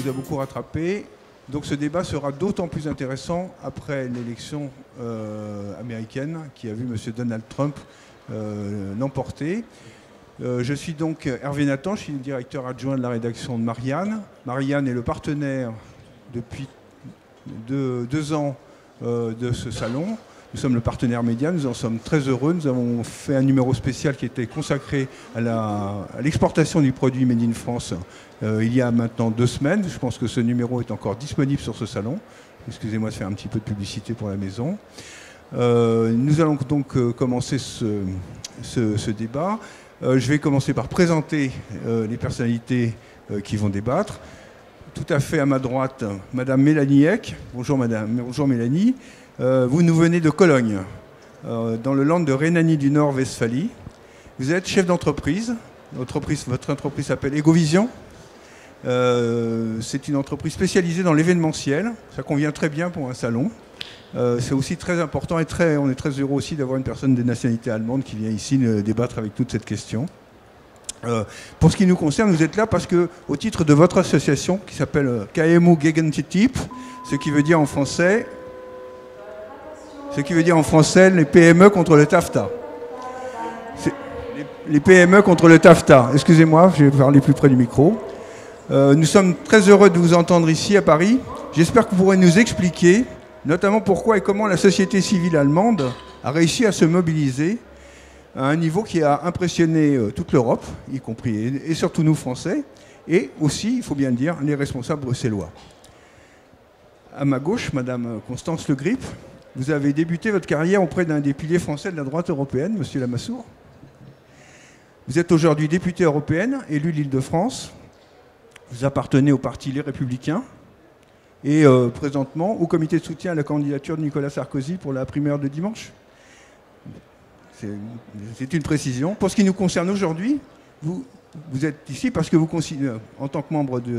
nous a beaucoup rattrapé. Donc ce débat sera d'autant plus intéressant après l'élection américaine qui a vu M. Donald Trump l'emporter. Je suis donc Hervé Nathan, je suis le directeur adjoint de la rédaction de Marianne. Marianne est le partenaire depuis 2 ans de ce salon. Nous sommes le partenaire média, nous en sommes très heureux. Nous avons fait un numéro spécial qui était consacré à l'exportation du produit Made in France il y a maintenant 2 semaines. Je pense que ce numéro est encore disponible sur ce salon. Excusez-moi de faire un petit peu de publicité pour la maison. Nous allons donc commencer ce débat. Je vais commencer par présenter les personnalités qui vont débattre. Tout à fait à ma droite, Madame Mélanie Eck. Bonjour Madame, bonjour Mélanie. Vous nous venez de Cologne, dans le land de Rhénanie du Nord-Westphalie. Vous êtes chef d'entreprise. Votre entreprise s'appelle Egovision. C'est une entreprise spécialisée dans l'événementiel. Ça convient très bien pour un salon. C'est aussi très important et on est très heureux aussi d'avoir une personne de nationalité allemande qui vient ici débattre avec toute cette question. Pour ce qui nous concerne, vous êtes là parce que, au titre de votre association qui s'appelle KMU gegen TTIP, ce qui veut dire en français les PME contre le TAFTA. Les PME contre le TAFTA. Excusez-moi, je vais parler plus près du micro. Nous sommes très heureux de vous entendre ici à Paris. J'espère que vous pourrez nous expliquer notamment pourquoi et comment la société civile allemande a réussi à se mobiliser à un niveau qui a impressionné toute l'Europe, y compris et surtout nous Français, et aussi, il faut bien le dire, les responsables bruxellois. À ma gauche, Madame Constance Le Grip, vous avez débuté votre carrière auprès d'un des piliers français de la droite européenne, Monsieur Lamassoure. Vous êtes aujourd'hui députée européenne, élue de l'Île-de-France. Vous appartenez au parti Les Républicains et présentement au comité de soutien à la candidature de Nicolas Sarkozy pour la primaire de dimanche. C'est une précision. Pour ce qui nous concerne aujourd'hui, vous êtes ici parce que vous considérez, en tant que membre du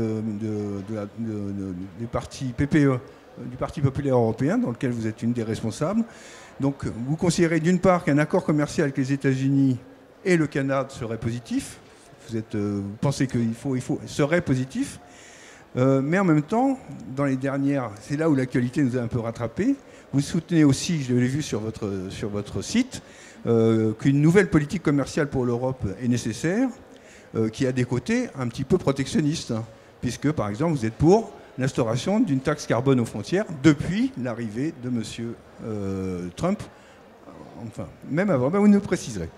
parti PPE, du Parti populaire européen, dans lequel vous êtes une des responsables. Donc vous considérez d'une part qu'un accord commercial avec les États-Unis et le Canada serait positif. Vous pensez qu'il serait positif. Mais en même temps, dans les dernières, c'est là où l'actualité nous a un peu rattrapés, vous soutenez aussi, je l'ai vu sur votre site, qu'une nouvelle politique commerciale pour l'Europe est nécessaire, qui a des côtés un petit peu protectionnistes, puisque par exemple vous êtes pour l'instauration d'une taxe carbone aux frontières depuis l'arrivée de M. Trump, enfin même avant, vous nous préciserez.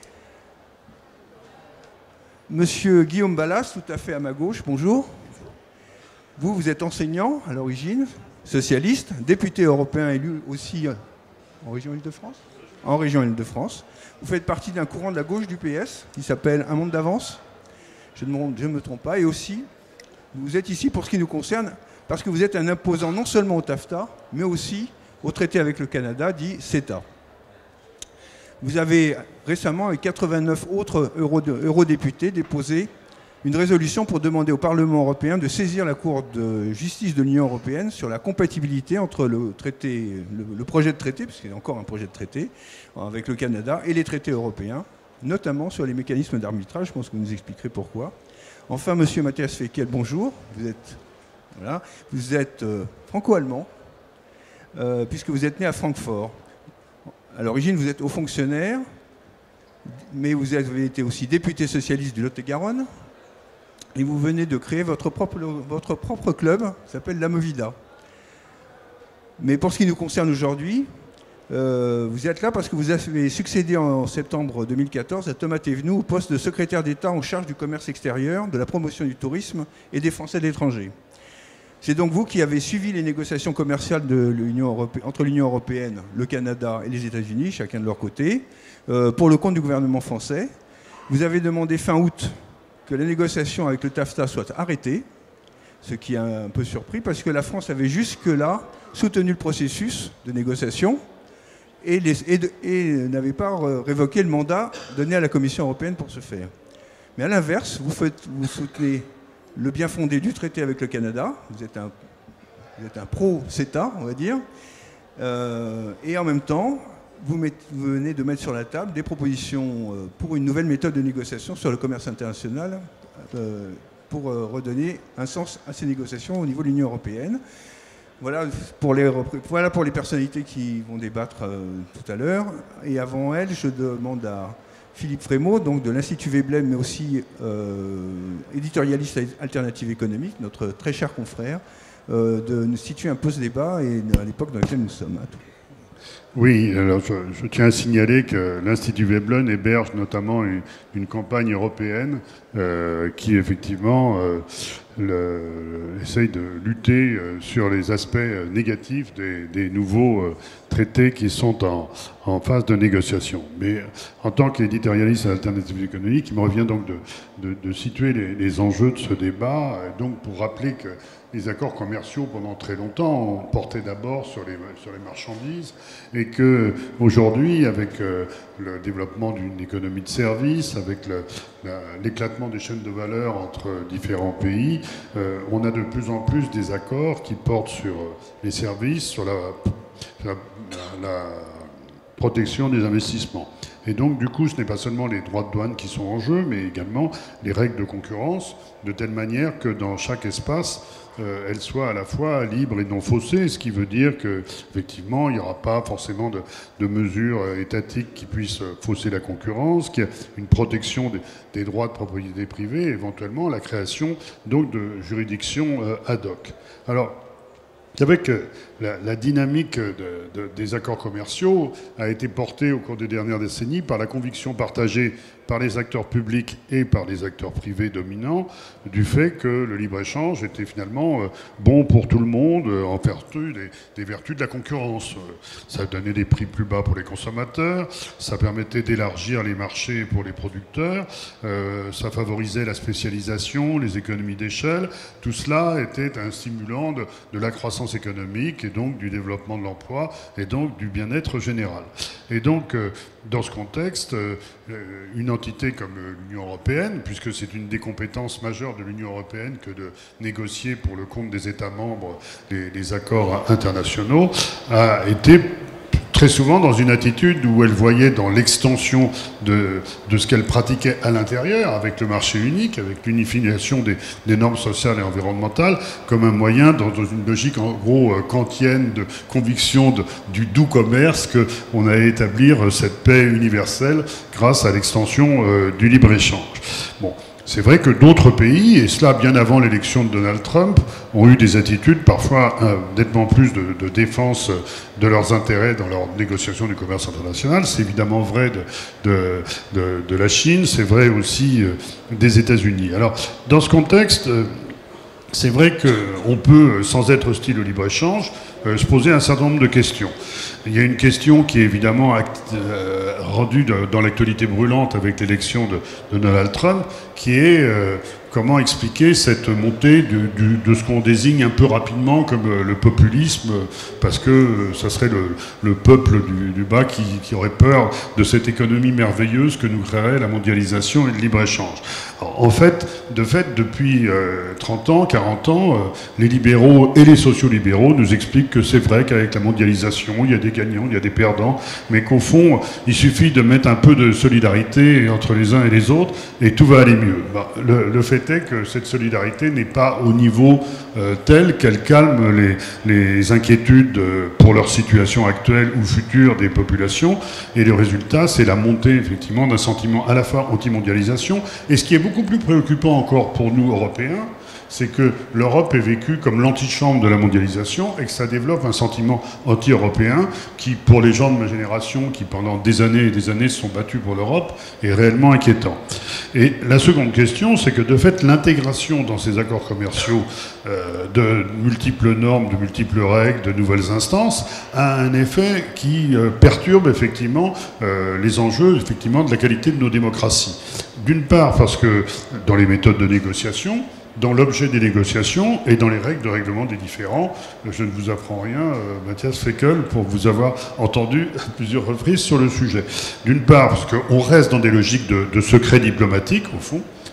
Monsieur Guillaume Balas, tout à fait à ma gauche, bonjour. Vous êtes enseignant à l'origine, socialiste, député européen élu aussi en région Île-de-France. En région Île-de-France. Vous faites partie d'un courant de la gauche du PS qui s'appelle Un monde d'avance. Je ne me trompe pas. Et aussi, vous êtes ici pour ce qui nous concerne parce que vous êtes un opposant non seulement au TAFTA, mais aussi au traité avec le Canada, dit CETA. Vous avez récemment, avec 89 autres eurodéputés, déposé une résolution pour demander au Parlement européen de saisir la Cour de justice de l'Union européenne sur la compatibilité entre le projet de traité, parce qu'il y a encore un projet de traité, avec le Canada, et les traités européens, notamment sur les mécanismes d'arbitrage. Je pense que vous nous expliquerez pourquoi. Enfin, Monsieur Matthias Fekl, bonjour. Vous êtes franco-allemand, puisque vous êtes né à Francfort. À l'origine, vous êtes haut fonctionnaire, mais vous avez été aussi député socialiste du Lot-et-Garonne. Et vous venez de créer votre propre club, qui s'appelle la Movida. Mais pour ce qui nous concerne aujourd'hui, vous êtes là parce que vous avez succédé en septembre 2014 à Thomas Thévenoud au poste de secrétaire d'État en charge du commerce extérieur, de la promotion du tourisme et des Français de l'étranger. C'est donc vous qui avez suivi les négociations commerciales entre l'Union européenne, le Canada et les États-Unis, chacun de leur côté, pour le compte du gouvernement français. Vous avez demandé fin août que la négociation avec le TAFTA soit arrêtée, ce qui a un peu surpris, parce que la France avait jusque-là soutenu le processus de négociation et n'avait pas révoqué le mandat donné à la Commission européenne pour ce faire. Mais à l'inverse, vous soutenez le bien fondé du traité avec le Canada, vous êtes un pro-CETA, on va dire, et en même temps, vous venez de mettre sur la table des propositions pour une nouvelle méthode de négociation sur le commerce international pour redonner un sens à ces négociations au niveau de l'Union européenne. Voilà pour les personnalités qui vont débattre tout à l'heure. Et avant elles, je demande à Philippe Frémaux, donc de l'Institut Veblen, mais aussi éditorialiste alternative économique, notre très cher confrère, de nous situer un peu ce débat et à l'époque dans laquelle nous sommes. Oui, alors je tiens à signaler que l'Institut Veblen héberge notamment une campagne européenne qui effectivement essaye de lutter sur les aspects négatifs des nouveaux traités qui sont en phase de négociation. Mais en tant qu'éditorialiste à l'alternative économique, il me revient donc de situer les enjeux de ce débat, donc pour rappeler que les accords commerciaux, pendant très longtemps, ont porté d'abord sur les marchandises et qu'aujourd'hui, avec le développement d'une économie de services, avec l'éclatement des chaînes de valeur entre différents pays, on a de plus en plus des accords qui portent sur les services, sur la protection des investissements. Et donc, du coup, ce n'est pas seulement les droits de douane qui sont en jeu, mais également les règles de concurrence, de telle manière que dans chaque espace, elles soient à la fois libres et non faussées, ce qui veut dire qu'effectivement, il n'y aura pas forcément de mesures étatiques qui puissent fausser la concurrence, qu'il y a une protection des droits de propriété privée, et éventuellement la création donc de juridictions ad hoc. Alors, c'est vrai que la dynamique des accords commerciaux a été portée au cours des dernières décennies par la conviction partagée par les acteurs publics et par les acteurs privés dominants du fait que le libre-échange était finalement bon pour tout le monde en vertu des vertus de la concurrence. Ça donnait des prix plus bas pour les consommateurs, ça permettait d'élargir les marchés pour les producteurs, ça favorisait la spécialisation, les économies d'échelle. Tout cela était un stimulant de la croissance économique et donc du développement de l'emploi et donc du bien-être général. Et donc, dans ce contexte, une entité comme l'Union européenne, puisque c'est une des compétences majeures de l'Union européenne que de négocier pour le compte des États membres les accords internationaux, a été très souvent dans une attitude où elle voyait dans l'extension de ce qu'elle pratiquait à l'intérieur, avec le marché unique, avec l'unification des normes sociales et environnementales, comme un moyen, dans une logique en gros kantienne de conviction du doux commerce, qu'on allait établir cette paix universelle grâce à l'extension du libre-échange. Bon. C'est vrai que d'autres pays, et cela bien avant l'élection de Donald Trump, ont eu des attitudes parfois nettement plus de défense de leurs intérêts dans leurs négociations du commerce international. C'est évidemment vrai de la Chine, c'est vrai aussi des États-Unis. Alors, dans ce contexte, c'est vrai qu'on peut, sans être hostile au libre-échange, se poser un certain nombre de questions. Il y a une question qui est évidemment rendue dans l'actualité brûlante avec l'élection de Donald Trump, qui est comment expliquer cette montée de ce qu'on désigne un peu rapidement comme le populisme, parce que ça serait le peuple du bas qui aurait peur de cette économie merveilleuse que nous créerait la mondialisation et le libre-échange. En fait, depuis 30 ans, 40 ans, les libéraux et les sociolibéraux nous expliquent que c'est vrai qu'avec la mondialisation, il y a des gagnants, il y a des perdants, mais qu'au fond, il suffit de mettre un peu de solidarité entre les uns et les autres et tout va aller mieux. Le fait est que cette solidarité n'est pas au niveau tel qu'elle calme les inquiétudes pour leur situation actuelle ou future des populations, et le résultat, c'est la montée effectivement d'un sentiment à la fois anti-mondialisation, et ce qui est beaucoup plus préoccupant encore pour nous, Européens, c'est que l'Europe est vécue comme l'antichambre de la mondialisation et que ça développe un sentiment anti-européen qui, pour les gens de ma génération, qui pendant des années et des années se sont battus pour l'Europe, est réellement inquiétant. Et la seconde question, c'est que de fait, l'intégration dans ces accords commerciaux de multiples normes, de multiples règles, de nouvelles instances, a un effet qui perturbe effectivement les enjeux effectivement de la qualité de nos démocraties. D'une part, parce que dans les méthodes de négociation, dans l'objet des négociations et dans les règles de règlement des différends. Je ne vous apprends rien, Matthias Feckel, pour vous avoir entendu à plusieurs reprises sur le sujet. D'une part, parce qu'on reste dans des logiques de secret diplomatique, au fond,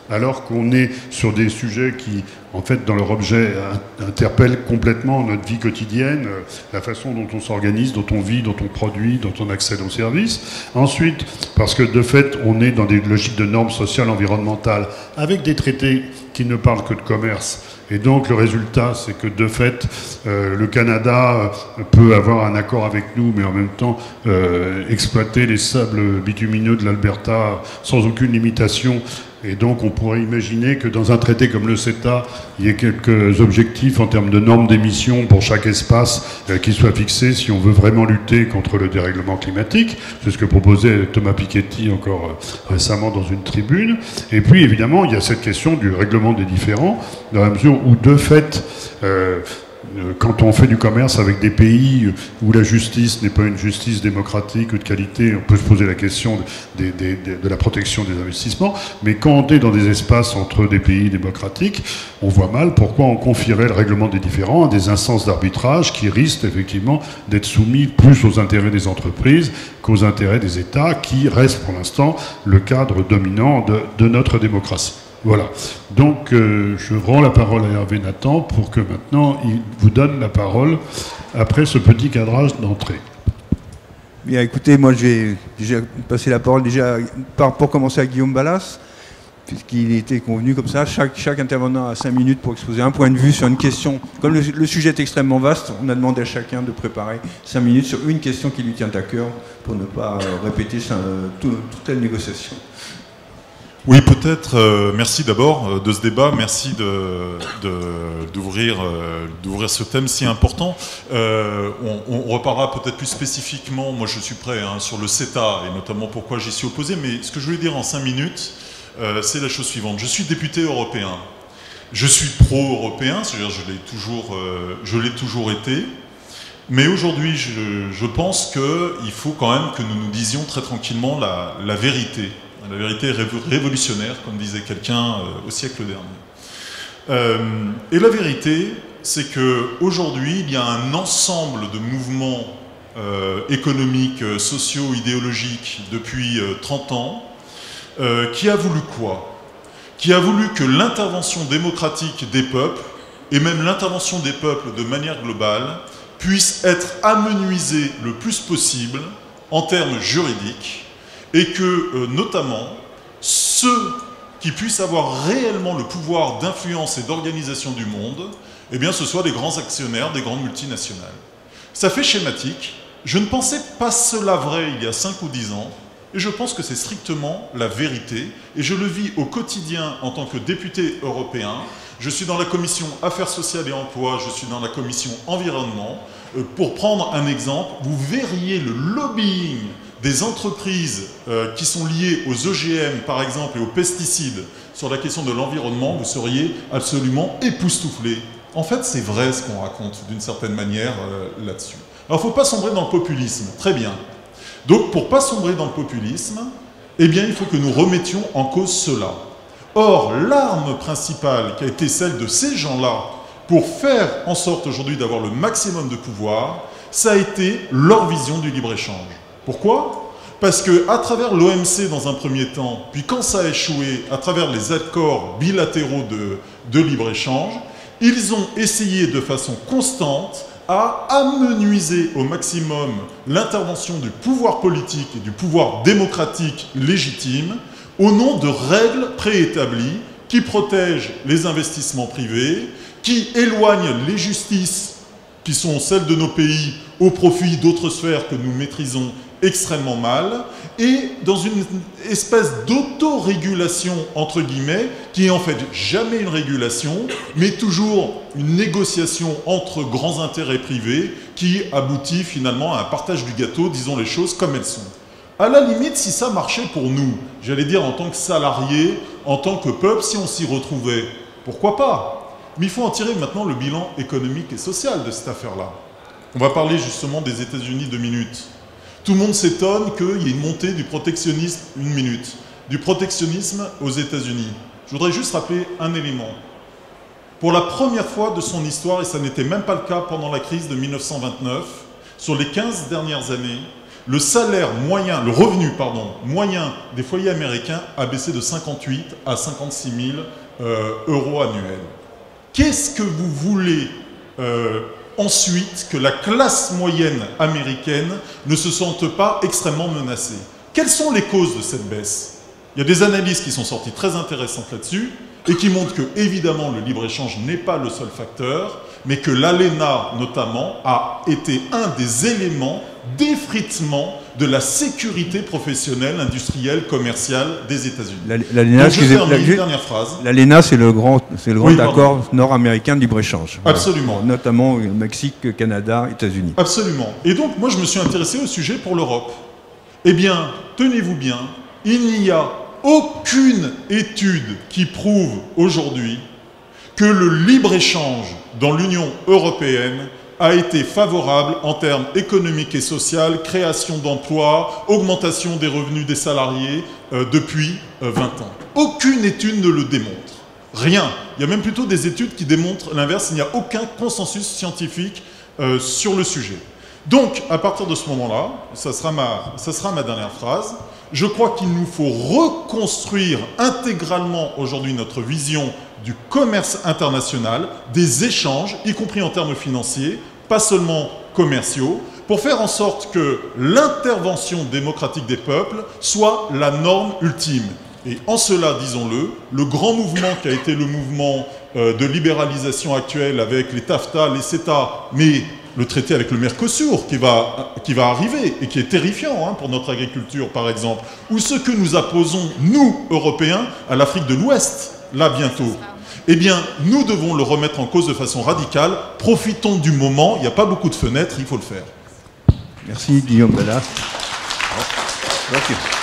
alors qu'on est sur des sujets qui, en fait, dans leur objet, interpellent complètement notre vie quotidienne, la façon dont on s'organise, dont on vit, dont on produit, dont on accède aux services. Ensuite, parce que de fait, on est dans des logiques de normes sociales, environnementales, avec des traités qui ne parlent que de commerce. Et donc le résultat, c'est que de fait, le Canada peut avoir un accord avec nous, mais en même temps exploiter les sables bitumineux de l'Alberta sans aucune limitation. Et donc on pourrait imaginer que dans un traité comme le CETA, il y ait quelques objectifs en termes de normes d'émissions pour chaque espace qui soient fixés si on veut vraiment lutter contre le dérèglement climatique. C'est ce que proposait Thomas Piketty encore récemment dans une tribune. Et puis évidemment, il y a cette question du règlement des différends, dans la mesure où de fait, quand on fait du commerce avec des pays où la justice n'est pas une justice démocratique ou de qualité, on peut se poser la question de la protection des investissements, mais quand on est dans des espaces entre des pays démocratiques, on voit mal pourquoi on confierait le règlement des différends à des instances d'arbitrage qui risquent effectivement d'être soumis plus aux intérêts des entreprises qu'aux intérêts des États, qui restent pour l'instant le cadre dominant de notre démocratie. Voilà. Donc, je rends la parole à Hervé Nathan pour que maintenant, il vous donne la parole après ce petit cadrage d'entrée. Bien, écoutez, moi, je vais déjà passer la parole pour commencer à Guillaume Balas, puisqu'il était convenu comme ça. Chaque intervenant a 5 minutes pour exposer un point de vue sur une question. Comme le sujet est extrêmement vaste, on a demandé à chacun de préparer 5 minutes sur une question qui lui tient à cœur pour ne pas répéter toute telle négociation. Oui, peut-être. Merci d'abord de ce débat. Merci d'ouvrir ce thème si important. On reparlera peut-être plus spécifiquement. Moi, je suis prêt sur le CETA et notamment pourquoi j'y suis opposé. Mais ce que je voulais dire en 5 minutes, c'est la chose suivante. Je suis député européen. Je suis pro-européen, c'est-à-dire je l'ai toujours été. Mais aujourd'hui, je pense qu'il faut quand même que nous nous disions très tranquillement la vérité. La vérité révolutionnaire, comme disait quelqu'un au siècle dernier. Et la vérité, c'est qu'aujourd'hui, il y a un ensemble de mouvements économiques, sociaux, idéologiques depuis 30 ans qui a voulu quoi? Qui a voulu que l'intervention démocratique des peuples, et même l'intervention des peuples de manière globale, puisse être amenuisée le plus possible en termes juridiques, et que, notamment, ceux qui puissent avoir réellement le pouvoir d'influence et d'organisation du monde, eh bien, ce soient les grands actionnaires des grandes multinationales. Ça fait schématique. Je ne pensais pas cela vrai il y a 5 ou 10 ans, et je pense que c'est strictement la vérité, et je le vis au quotidien en tant que député européen. Je suis dans la commission Affaires sociales et emploi, je suis dans la commission Environnement. Pour prendre un exemple, vous verriez le lobbying des entreprises qui sont liées aux OGM, par exemple, et aux pesticides, sur la question de l'environnement, vous seriez absolument époustouflés. En fait, c'est vrai ce qu'on raconte, d'une certaine manière, là-dessus. Alors, il ne faut pas sombrer dans le populisme. Très bien. Donc, pour ne pas sombrer dans le populisme, eh bien, il faut que nous remettions en cause cela. Or, l'arme principale qui a été celle de ces gens-là, pour faire en sorte aujourd'hui d'avoir le maximum de pouvoir, ça a été leur vision du libre-échange. Pourquoi? Parce qu'à travers l'OMC dans un premier temps, puis quand ça a échoué, à travers les accords bilatéraux de libre-échange, ils ont essayé de façon constante à amenuiser au maximum l'intervention du pouvoir politique et du pouvoir démocratique légitime au nom de règles préétablies qui protègent les investissements privés, qui éloignent les justices qui sont celles de nos pays au profit d'autres sphères que nous maîtrisons extrêmement mal, et dans une espèce d'autorégulation, entre guillemets, qui est en fait jamais une régulation, mais toujours une négociation entre grands intérêts privés qui aboutit finalement à un partage du gâteau, disons les choses comme elles sont. À la limite, si ça marchait pour nous, j'allais dire en tant que salariés, en tant que peuple, si on s'y retrouvait, pourquoi pas? Mais il faut en tirer maintenant le bilan économique et social de cette affaire-là. On va parler justement des États-Unis 2 minutes. Tout le monde s'étonne qu'il y ait une montée du protectionnisme, 1 minute, du protectionnisme aux États-Unis. Je voudrais juste rappeler un élément. Pour la première fois de son histoire, et ça n'était même pas le cas pendant la crise de 1929, sur les 15 dernières années, le salaire moyen, le revenu, pardon, moyen des foyers américains a baissé de 58 à 56 000 euros annuels. Qu'est-ce que vous voulez ensuite que la classe moyenne américaine ne se sente pas extrêmement menacée? Quelles sont les causes de cette baisse? Il y a des analyses qui sont sorties très intéressantes là-dessus et qui montrent que, évidemment, le libre-échange n'est pas le seul facteur, mais que l'ALENA, notamment, a été un des éléments d'effritement de la sécurité professionnelle, industrielle, commerciale des États-Unis. L'ALENA, dernière phrase. L'ALENA, c'est le grand accord nord-américain de libre-échange. Absolument. Voilà. Notamment Mexique, Canada, États-Unis. Absolument. Et donc, moi, je me suis intéressé au sujet pour l'Europe. Eh bien, tenez-vous bien, il n'y a aucune étude qui prouve aujourd'hui que le libre-échange dans l'Union européenne a été favorable en termes économiques et sociaux, création d'emplois, augmentation des revenus des salariés depuis 20 ans. Aucune étude ne le démontre. Rien. Il y a même plutôt des études qui démontrent l'inverse. Il n'y a aucun consensus scientifique sur le sujet. Donc, à partir de ce moment-là, ça sera ma dernière phrase, je crois qu'il nous faut reconstruire intégralement aujourd'hui notre vision du commerce international, des échanges, y compris en termes financiers, pas seulement commerciaux, pour faire en sorte que l'intervention démocratique des peuples soit la norme ultime. Et en cela, disons-le, le grand mouvement qui a été le mouvement de libéralisation actuelle avec les TAFTA, les CETA, mais le traité avec le Mercosur qui va arriver et qui est terrifiant pour notre agriculture, par exemple, ou ce que nous apposons, nous, Européens, à l'Afrique de l'Ouest, là bientôt. Eh bien, nous devons le remettre en cause de façon radicale. Profitons du moment, il n'y a pas beaucoup de fenêtres, il faut le faire. Merci Guillaume Ballas. Bon,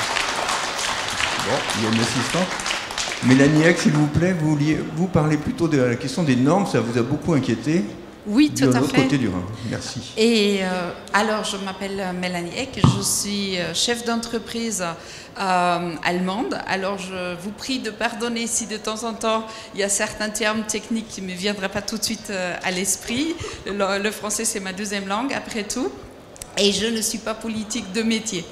il y a une assistante. Mélanie Eck, s'il vous plaît, vous parlez plutôt de la question des normes, ça vous a beaucoup inquiété. Oui, tout à fait. De l'autre côté du Rhin. Merci. Et alors, je m'appelle Mélanie Eck, je suis chef d'entreprise allemande. Alors, je vous prie de pardonner si de temps en temps, il y a certains termes techniques qui ne me viendraient pas tout de suite à l'esprit. Le français, c'est ma deuxième langue, après tout. Et je ne suis pas politique de métier.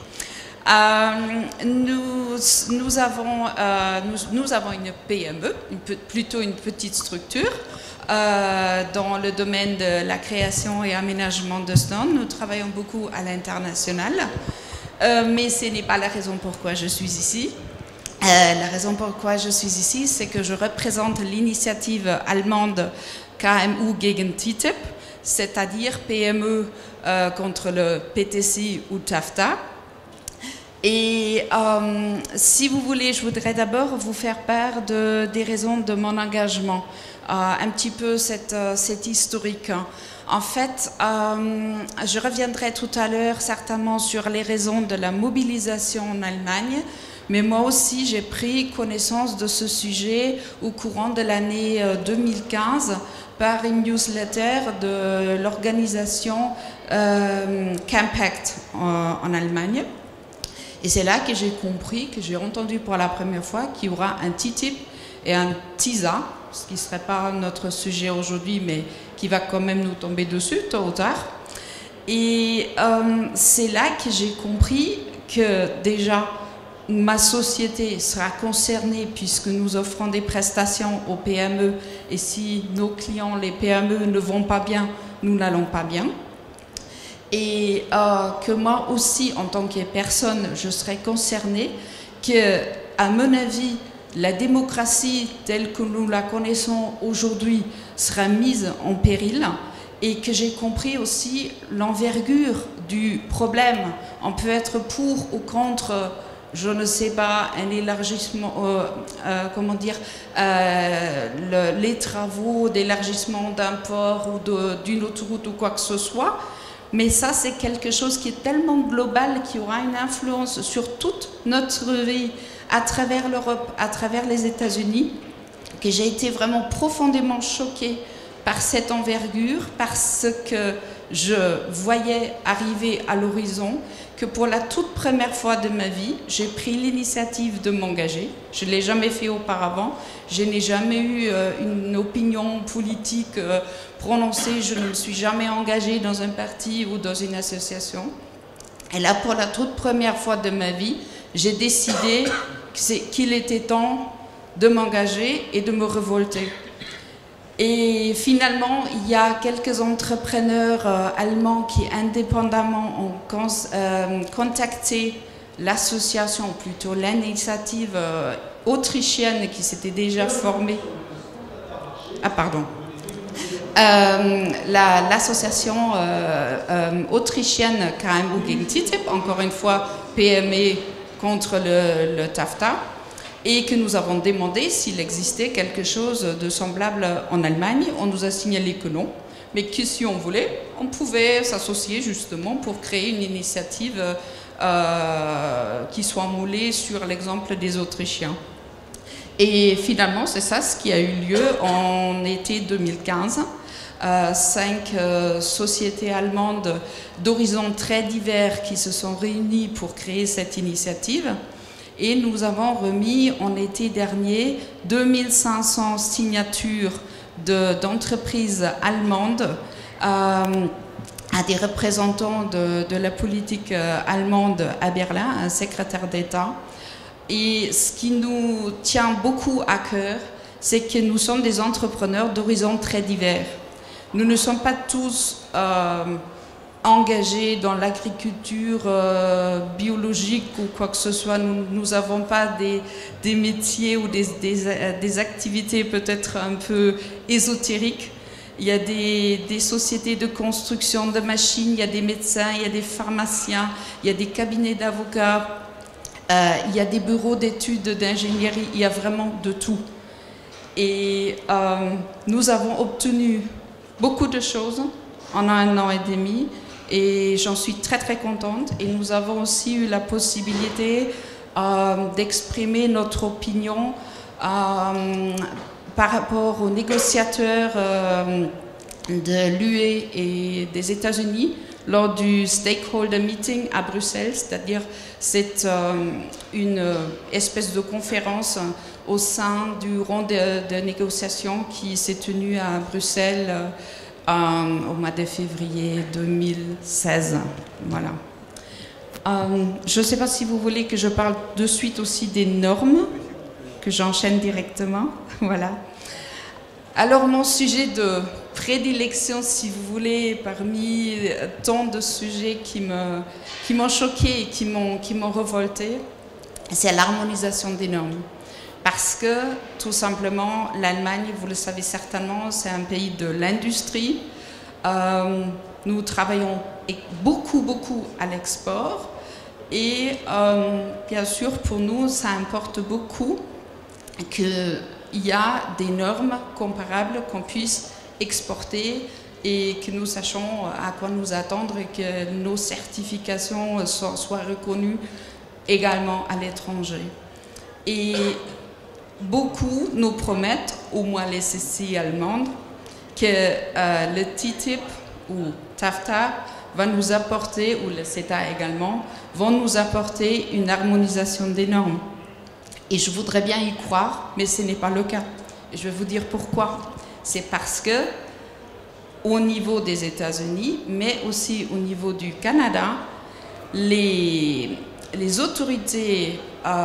Nous avons une PME, plutôt une petite structure, dans le domaine de la création et aménagement de stands. Nous travaillons beaucoup à l'international, mais ce n'est pas la raison pourquoi je suis ici. La raison pourquoi je suis ici, c'est que je représente l'initiative allemande KMU gegen TTIP, c'est-à-dire PME contre le PTC ou TAFTA. Et si vous voulez, je voudrais d'abord vous faire part des raisons de mon engagement. Un petit peu cette historique. En fait, je reviendrai tout à l'heure certainement sur les raisons de la mobilisation en Allemagne, mais moi aussi j'ai pris connaissance de ce sujet au courant de l'année 2015 par une newsletter de l'organisation Campact en Allemagne. Et c'est là que j'ai compris, que j'ai entendu pour la première fois qu'il y aura un TTIP et un TISA, ce qui ne serait pas notre sujet aujourd'hui, mais qui va quand même nous tomber dessus, tôt ou tard. Et c'est là que j'ai compris que déjà, ma société sera concernée puisque nous offrons des prestations aux PME. Et si nos clients, les PME, ne vont pas bien, nous n'allons pas bien. Et que moi aussi, en tant que personne, je serai concernée, que, à mon avis, la démocratie telle que nous la connaissons aujourd'hui sera mise en péril, et que j'ai compris aussi l'envergure du problème. On peut être pour ou contre, je ne sais pas, un élargissement, comment dire, les travaux d'élargissement d'un port ou d'une autoroute ou quoi que ce soit. Mais ça, c'est quelque chose qui est tellement global, qui aura une influence sur toute notre vie à travers l'Europe, à travers les États-Unis, que j'ai été vraiment profondément choquée par cette envergure, par ce que je voyais arriver à l'horizon, que pour la toute première fois de ma vie, j'ai pris l'initiative de m'engager. Je ne l'ai jamais fait auparavant. Je n'ai jamais eu une opinion politique prononcée. Je ne me suis jamais engagée dans un parti ou dans une association. Et là, pour la toute première fois de ma vie, j'ai décidé qu'il était temps de m'engager et de me révolter. Et finalement, il y a quelques entrepreneurs allemands qui indépendamment ont contacté l'association, plutôt l'initiative autrichienne qui s'était déjà formée. Ah, pardon. L'association autrichienne KMU gegen TTIP, encore une fois PME contre le TAFTA, et que nous avons demandé s'il existait quelque chose de semblable en Allemagne. On nous a signalé que non, mais que si on voulait, on pouvait s'associer justement pour créer une initiative qui soit moulée sur l'exemple des Autrichiens. Et finalement, c'est ça ce qui a eu lieu en été 2015. 5 sociétés allemandes d'horizons très divers qui se sont réunies pour créer cette initiative. Et nous avons remis en été dernier 2500 signatures d'entreprises allemandes à des représentants de la politique allemande à Berlin, un secrétaire d'État. Et ce qui nous tient beaucoup à cœur, c'est que nous sommes des entrepreneurs d'horizons très divers. Nous ne sommes pas tous engagés dans l'agriculture biologique ou quoi que ce soit. Nous n'avons pas des métiers ou des activités peut-être un peu ésotériques. Il y a des sociétés de construction de machines, il y a des médecins, il y a des pharmaciens, il y a des cabinets d'avocats, il y a des bureaux d'études d'ingénierie, il y a vraiment de tout. Et nous avons obtenu beaucoup de choses en 1 an et demi et j'en suis très très contente. Et nous avons aussi eu la possibilité d'exprimer notre opinion par rapport aux négociateurs de l'UE et des États-Unis lors du stakeholder meeting à Bruxelles, c'est-à-dire c'est une espèce de conférence au sein du rond de négociation qui s'est tenu à Bruxelles au mois de février 2016. Voilà. Je ne sais pas si vous voulez que je parle de suite aussi des normes, que j'enchaîne directement. Voilà. Alors mon sujet de prédilection, si vous voulez, parmi tant de sujets qui m'ont choqué et qui m'ont révolté, c'est l'harmonisation des normes. Parce que, tout simplement, l'Allemagne, vous le savez certainement, c'est un pays de l'industrie. Nous travaillons beaucoup à l'export. Et bien sûr, pour nous, ça importe beaucoup qu'il y a des normes comparables qu'on puisse exporter et que nous sachions à quoi nous attendre et que nos certifications soient reconnues également à l'étranger. Et beaucoup nous promettent, au moins les CCI allemandes, que le TTIP ou TAFTA va nous apporter, ou le CETA également, vont nous apporter une harmonisation des normes. Et je voudrais bien y croire, mais ce n'est pas le cas. Je vais vous dire pourquoi. C'est parce que, au niveau des États-Unis, mais aussi au niveau du Canada, les autorités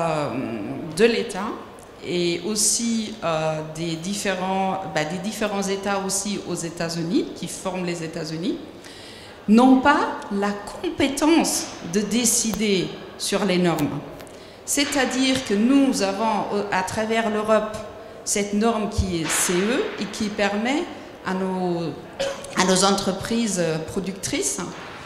de l'État et aussi des différents États aussi aux États-Unis, qui forment les États-Unis, n'ont pas la compétence de décider sur les normes. C'est-à-dire que nous avons, à travers l'Europe, cette norme qui est CE et qui permet à nos entreprises productrices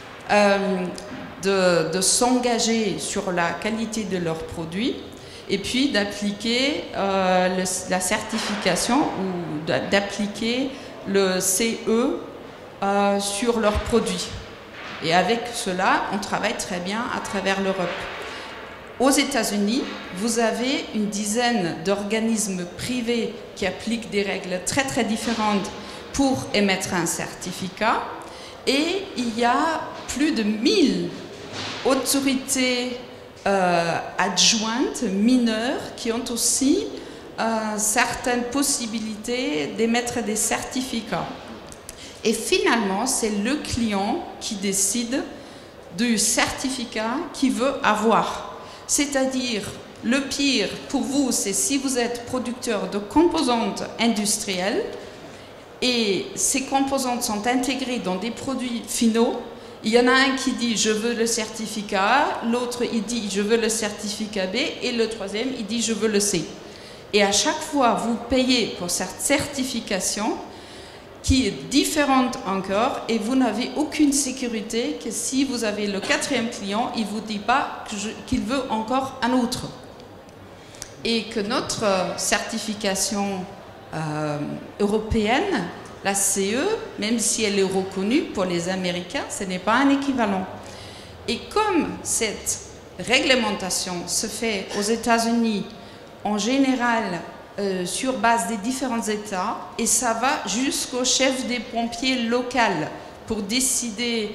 de s'engager sur la qualité de leurs produits et puis d'appliquer la certification ou d'appliquer le CE sur leurs produits. Et avec cela, on travaille très bien à travers l'Europe. Aux États-Unis, vous avez une dizaine d'organismes privés qui appliquent des règles très très différentes pour émettre un certificat. Et il y a plus de 1000 autorités adjointes, mineures, qui ont aussi certaines possibilités d'émettre des certificats. Et finalement, c'est le client qui décide du certificat qu'il veut avoir. C'est-à-dire, le pire pour vous, c'est si vous êtes producteur de composantes industrielles et ces composantes sont intégrées dans des produits finaux. Il y en a un qui dit « je veux le certificat A », l'autre il dit « je veux le certificat B » et le troisième il dit « je veux le C ». Et à chaque fois, vous payez pour cette certification qui est différente encore et vous n'avez aucune sécurité que si vous avez le quatrième client, il ne vous dit pas qu'il veut encore un autre. Et que notre certification européenne, la CE, même si elle est reconnue pour les Américains, ce n'est pas un équivalent. Et comme cette réglementation se fait aux États-Unis en général sur base des différents États, et ça va jusqu'au chef des pompiers local pour décider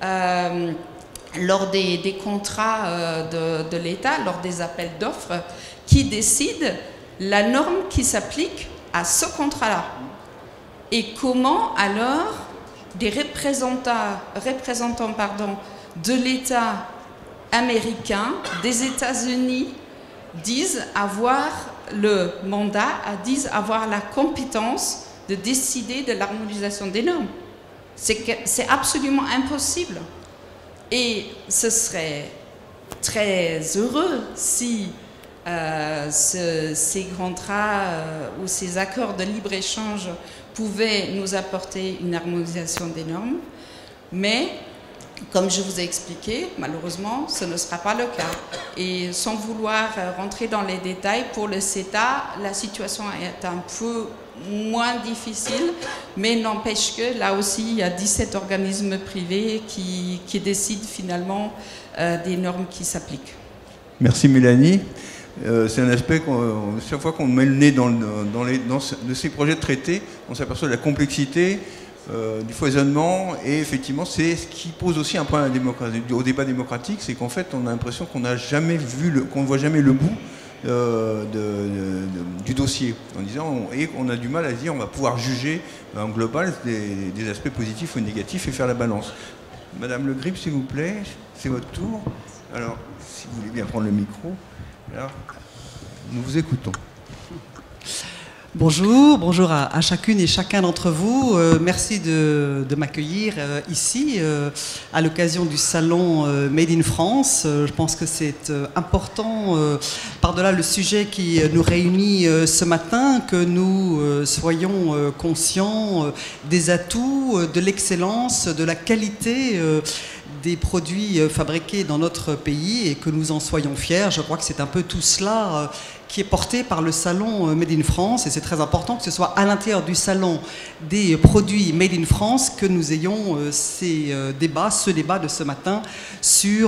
lors des contrats de l'État, lors des appels d'offres, qui décide la norme qui s'applique à ce contrat-là. Et comment alors des représentants de l'État américain, des États-Unis, disent avoir le mandat, disent avoir la compétence de décider de l'harmonisation des normes. C'est absolument impossible. Et ce serait très heureux si ces contrats ou ces accords de libre-échange pouvaient nous apporter une harmonisation des normes. Mais, comme je vous ai expliqué, malheureusement, ce ne sera pas le cas. Et sans vouloir rentrer dans les détails, pour le CETA, la situation est un peu moins difficile, mais n'empêche que là aussi, il y a 17 organismes privés qui décident finalement des normes qui s'appliquent. Merci Mélanie. C'est un aspect, chaque fois qu'on met le nez dans ces projets de traité, on s'aperçoit de la complexité, du foisonnement, et effectivement c'est ce qui pose aussi un point au débat démocratique, c'est qu'en fait on a l'impression qu'on n'a jamais vu, qu'on ne voit jamais le bout du dossier, en disant, et on a du mal à dire on va pouvoir juger en global des aspects positifs ou négatifs et faire la balance. Madame Le Grip, s'il vous plaît, c'est votre tour. Alors, si vous voulez bien prendre le micro. Alors, nous vous écoutons. Bonjour, bonjour à chacune et chacun d'entre vous. Merci de m'accueillir ici à l'occasion du salon Made in France. Je pense que c'est important, par-delà le sujet qui nous réunit ce matin, que nous soyons conscients des atouts, de l'excellence, de la qualité des produits fabriqués dans notre pays et que nous en soyons fiers. Je crois que c'est un peu tout cela qui est porté par le salon Made in France, et c'est très important que ce soit à l'intérieur du salon des produits Made in France que nous ayons ce débat de ce matin sur,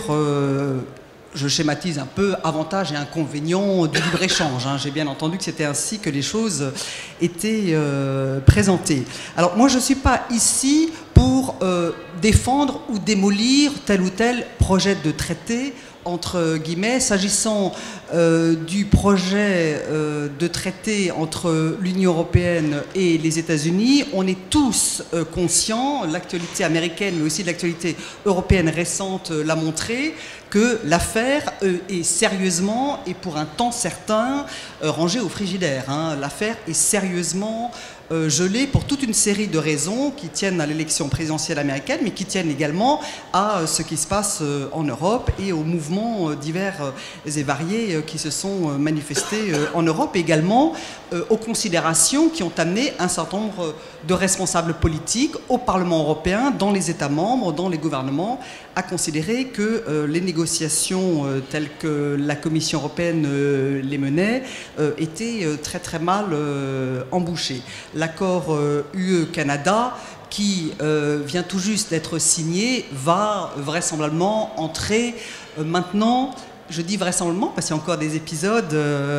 je schématise un peu, avantages et inconvénients du libre-échange. J'ai bien entendu que c'était ainsi que les choses étaient présentées. Alors moi je ne suis pas ici pour défendre ou démolir tel ou tel projet de traité, entre guillemets. S'agissant du projet de traité entre l'Union européenne et les États-Unis, on est tous conscients, l'actualité américaine mais aussi l'actualité européenne récente l'a montré, que l'affaire est sérieusement et pour un temps certain rangée au frigidaire. L'affaire est sérieusement gelée pour toute une série de raisons qui tiennent à l'élection présidentielle américaine, mais qui tiennent également à ce qui se passe en Europe et aux mouvements divers et variés qui se sont manifestés en Europe, et également aux considérations qui ont amené un certain nombre de responsables politiques au Parlement européen, dans les États membres, dans les gouvernements, à considérer que les négociations telles que la Commission européenne les menait étaient très très mal embouchées. L'accord UE-Canada, qui vient tout juste d'être signé, va vraisemblablement entrer maintenant. Je dis vraisemblablement parce qu'il y a encore des épisodes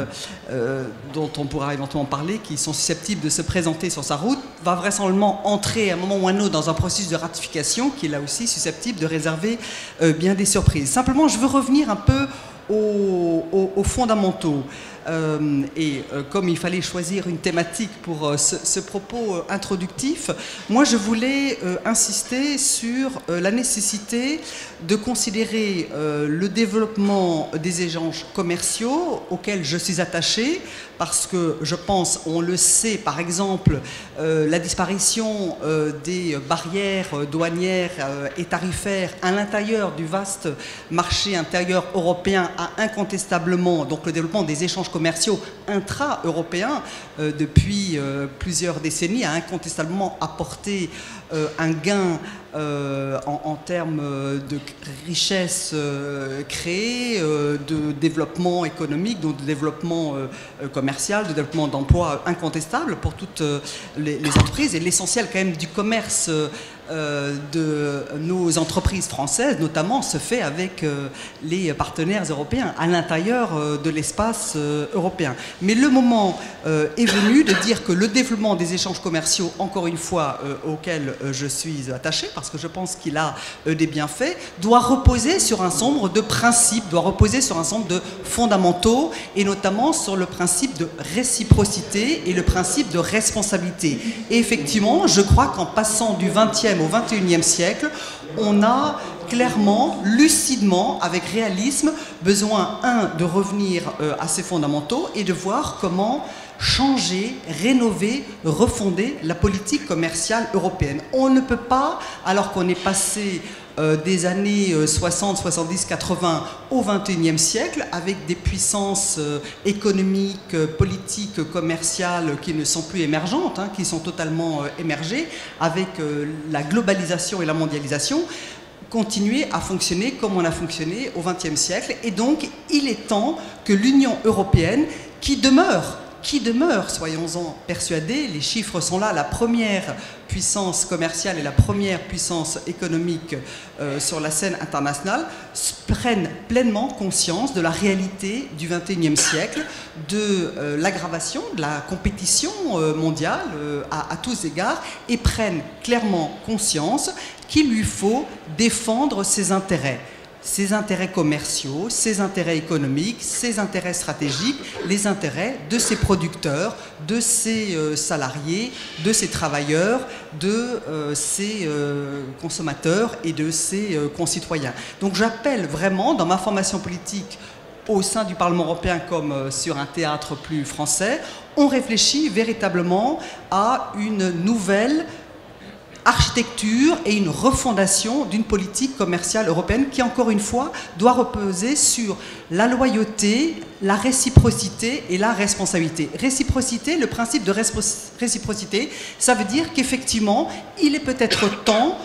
dont on pourra éventuellement parler qui sont susceptibles de se présenter sur sa route, va vraisemblablement entrer à un moment ou à un autre dans un processus de ratification qui est là aussi susceptible de réserver bien des surprises. Simplement, je veux revenir un peu aux fondamentaux. Comme il fallait choisir une thématique pour ce propos introductif, moi je voulais insister sur la nécessité de considérer le développement des échanges commerciaux auxquels je suis attachée, parce que je pense, on le sait, par exemple, la disparition des barrières douanières et tarifaires à l'intérieur du vaste marché intérieur européen a incontestablement, donc le développement des échanges commerciaux intra-européens depuis plusieurs décennies a incontestablement apporté un gain en termes de richesse créée, de développement économique, donc de développement commercial, de développement d'emplois incontestable pour toutes les entreprises. Et l'essentiel quand même du commerce de nos entreprises françaises, notamment, se fait avec les partenaires européens à l'intérieur de l'espace européen. Mais le moment est venu de dire que le développement des échanges commerciaux, encore une fois, auquel je suis attaché, parce que je pense qu'il a des bienfaits, doit reposer sur un certain nombre de principes, doit reposer sur un certain nombre de fondamentaux, et notamment sur le principe de réciprocité et le principe de responsabilité. Et effectivement, je crois qu'en passant du XXe au XXIe siècle, on a clairement, lucidement, avec réalisme, besoin, de revenir à ces fondamentaux et de voir comment changer, rénover, refonder la politique commerciale européenne. On ne peut pas, alors qu'on est passé des années 60, 70, 80 au XXIe siècle, avec des puissances économiques, politiques, commerciales qui ne sont plus émergentes, qui sont totalement émergées, avec la globalisation et la mondialisation, continuer à fonctionner comme on a fonctionné au XXe siècle. Et donc, il est temps que l'Union européenne, qui demeure, soyons-en persuadés, les chiffres sont là, la première puissance commerciale et la première puissance économique sur la scène internationale, prennent pleinement conscience de la réalité du XXIe siècle, de l'aggravation de la compétition mondiale à tous égards, et prennent clairement conscience qu'il lui faut défendre ses intérêts commerciaux, ses intérêts économiques, ses intérêts stratégiques, les intérêts de ses producteurs, de ses salariés, de ses travailleurs, de ses consommateurs et de ses concitoyens. Donc j'appelle vraiment, dans ma formation politique, au sein du Parlement européen comme sur un théâtre plus français, on réfléchit véritablement à une nouvelle architecture et une refondation d'une politique commerciale européenne qui, encore une fois, doit reposer sur la loyauté, la réciprocité et la responsabilité. Réciprocité, le principe de réciprocité, ça veut dire qu'effectivement, il est peut-être temps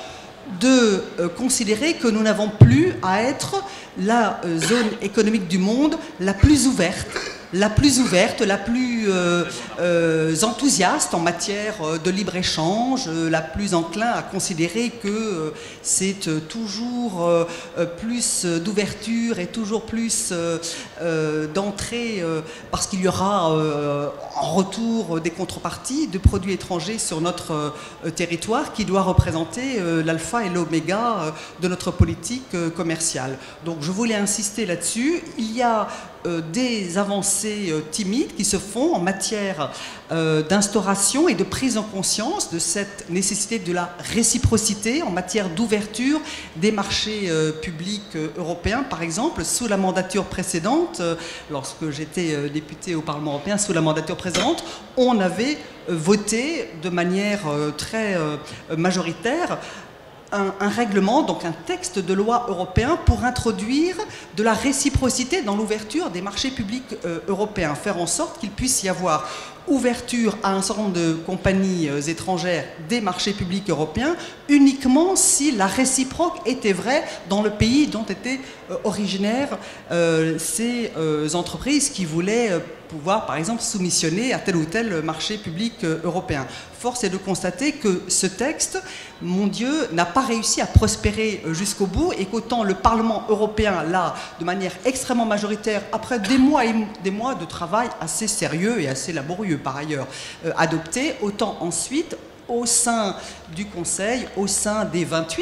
de considérer que nous n'avons plus à être la zone économique du monde la plus ouverte, la plus enthousiaste en matière de libre-échange, la plus enclin à considérer que c'est toujours plus d'ouverture et toujours plus d'entrée, parce qu'il y aura en retour des contreparties de produits étrangers sur notre territoire qui doit représenter l'alpha et l'oméga de notre politique commerciale. Donc je voulais insister là-dessus. Il y a des avancées timides qui se font en matière d'instauration et de prise en conscience de cette nécessité de la réciprocité en matière d'ouverture des marchés publics européens. Par exemple, sous la mandature précédente, lorsque j'étais député au Parlement européen, sous la mandature précédente, on avait voté de manière très majoritaire un règlement, donc un texte de loi européen pour introduire de la réciprocité dans l'ouverture des marchés publics européens, faire en sorte qu'il puisse y avoir ouverture à un certain nombre de compagnies étrangères des marchés publics européens uniquement si la réciproque était vraie dans le pays dont étaient originaires ces entreprises qui voulaient pouvoir, par exemple, soumissionner à tel ou tel marché public européen. Force est de constater que ce texte, mon Dieu, n'a pas réussi à prospérer jusqu'au bout et qu'autant le Parlement européen l'a, de manière extrêmement majoritaire, après des mois et des mois de travail assez sérieux et assez laborieux par ailleurs, adopté, autant ensuite, au sein du Conseil, au sein des 28,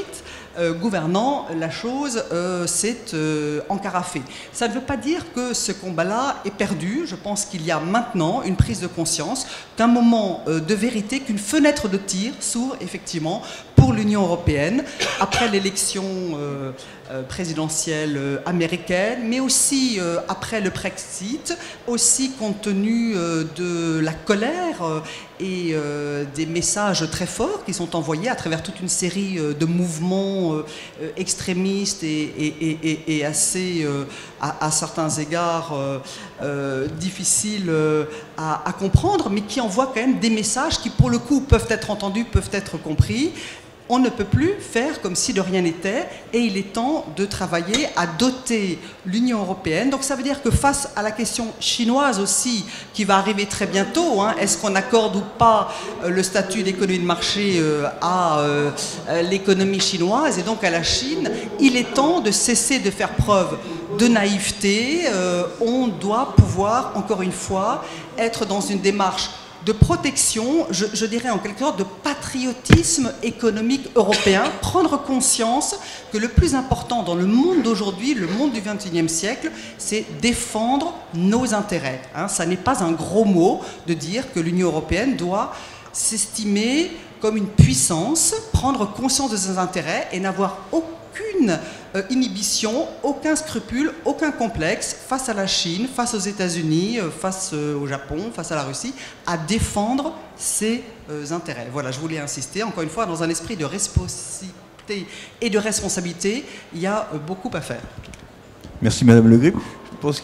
gouvernants, la chose s'est encarafée. Ça ne veut pas dire que ce combat-là est perdu. Je pense qu'il y a maintenant une prise de conscience qu'un moment de vérité, qu'une fenêtre de tir s'ouvre effectivement pour l'Union européenne après l'élection présidentielle américaine, mais aussi après le Brexit, aussi compte tenu de la colère et des messages très forts qui sont envoyés à travers toute une série de mouvements extrémistes et assez, à certains égards, difficiles à comprendre, mais qui envoient quand même des messages qui, pour le coup, peuvent être entendus, peuvent être compris. On ne peut plus faire comme si de rien n'était et il est temps de travailler à doter l'Union européenne. Donc ça veut dire que face à la question chinoise aussi, qui va arriver très bientôt, est-ce qu'on accorde ou pas le statut d'économie de marché à l'économie chinoise et donc à la Chine, il est temps de cesser de faire preuve de naïveté. On doit pouvoir, encore une fois, être dans une démarche de protection, je dirais en quelque sorte de patriotisme économique européen, prendre conscience que le plus important dans le monde d'aujourd'hui, le monde du XXIe siècle, c'est défendre nos intérêts. Ça n'est pas un gros mot de dire que l'Union européenne doit s'estimer comme une puissance, prendre conscience de ses intérêts et n'avoir aucune inhibition, aucun scrupule, aucun complexe face à la Chine, face aux États-Unis, face au Japon, face à la Russie, à défendre ses intérêts. Voilà, je voulais insister, encore une fois, dans un esprit de réciprocité et de responsabilité, il y a beaucoup à faire. Merci Madame Le Grip. Je pense que